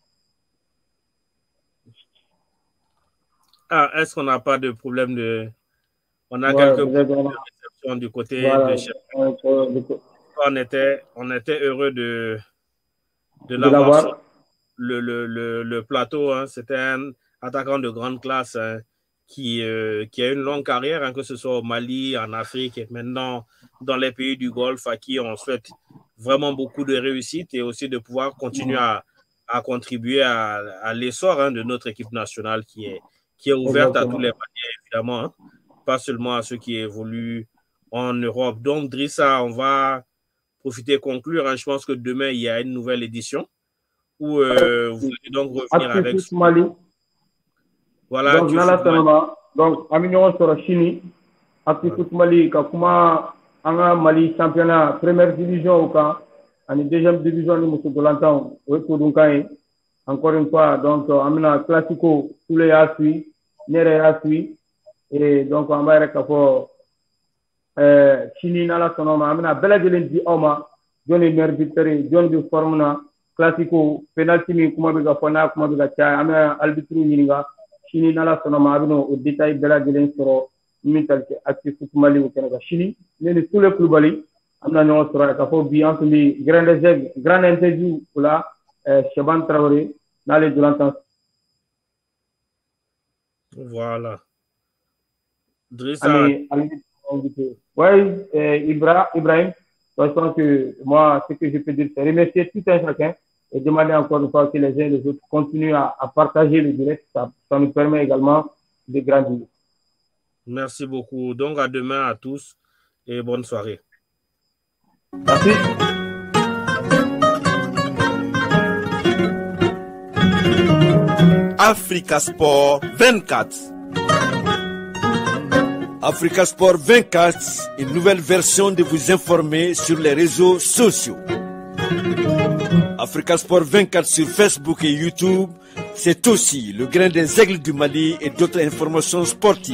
Ah, est-ce qu'on n'a pas de problème de... On a ouais, quelques problèmes de réception du côté voilà, de chef. Euh, on était, on était heureux de, de l'avoir sur le, le, le, le plateau. Hein. C'était un attaquant de grande classe hein, qui, euh, qui a une longue carrière, hein, que ce soit au Mali, en Afrique et maintenant dans les pays du Golfe, à qui on souhaite vraiment beaucoup de réussite et aussi de pouvoir continuer à, à contribuer à, à l'essor hein, de notre équipe nationale qui est, qui est ouverte Exactement. à tous les manières, évidemment, hein, pas seulement à ceux qui évoluent en Europe. Donc, Drissa, on va profiter et conclure. Hein. Je pense que demain, il y a une nouvelle édition où euh, vous allez donc revenir avec... Mali. Voilà. Donc, Nala donc, Amignon sur Chini, Actifut Mali, Kakuma, Anga Mali, championnat, première division au camp, en deuxième division, nous sommes de l'entendre, encore une fois, donc, Amina Classico, tous les Asui, Nere Asui, et donc, on va faire Chini Nala Sonoma, Amina Belagelen di Oma, Johnny Merviteri, John de Formuna, Classico, penalty mi kuma biga fona kuma biga cha amna arbitre nyinga Chini nala sonoma abino au détail Belagelen soro mental ke actif Mali au Canada Chini mais tous les clubs ali amna no soro ka fo bi entre les grands aigles grand interview pour la Cheban Traoré dans les durant. Voilà. Drissa. Oui, Ibra, Ibrahim, je pense que moi, ce que je peux dire, c'est remercier tout un chacun et demander encore une fois que les uns et les autres continuent à, à partager le direct. Ça, ça nous permet également de grandir. Merci beaucoup. Donc, à demain à tous et bonne soirée. Merci. Africa Sport vingt-quatre. Africa Sport vingt-quatre, une nouvelle version de vous informer sur les réseaux sociaux. Africa Sport vingt-quatre sur Facebook et YouTube, c'est aussi le grain des aigles du Mali et d'autres informations sportives.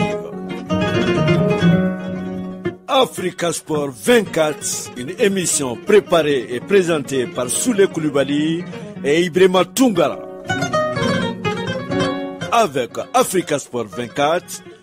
Africa Sport vingt-quatre, une émission préparée et présentée par Soule Koulibaly et Ibrahima Tungara. Avec Africa Sport vingt-quatre,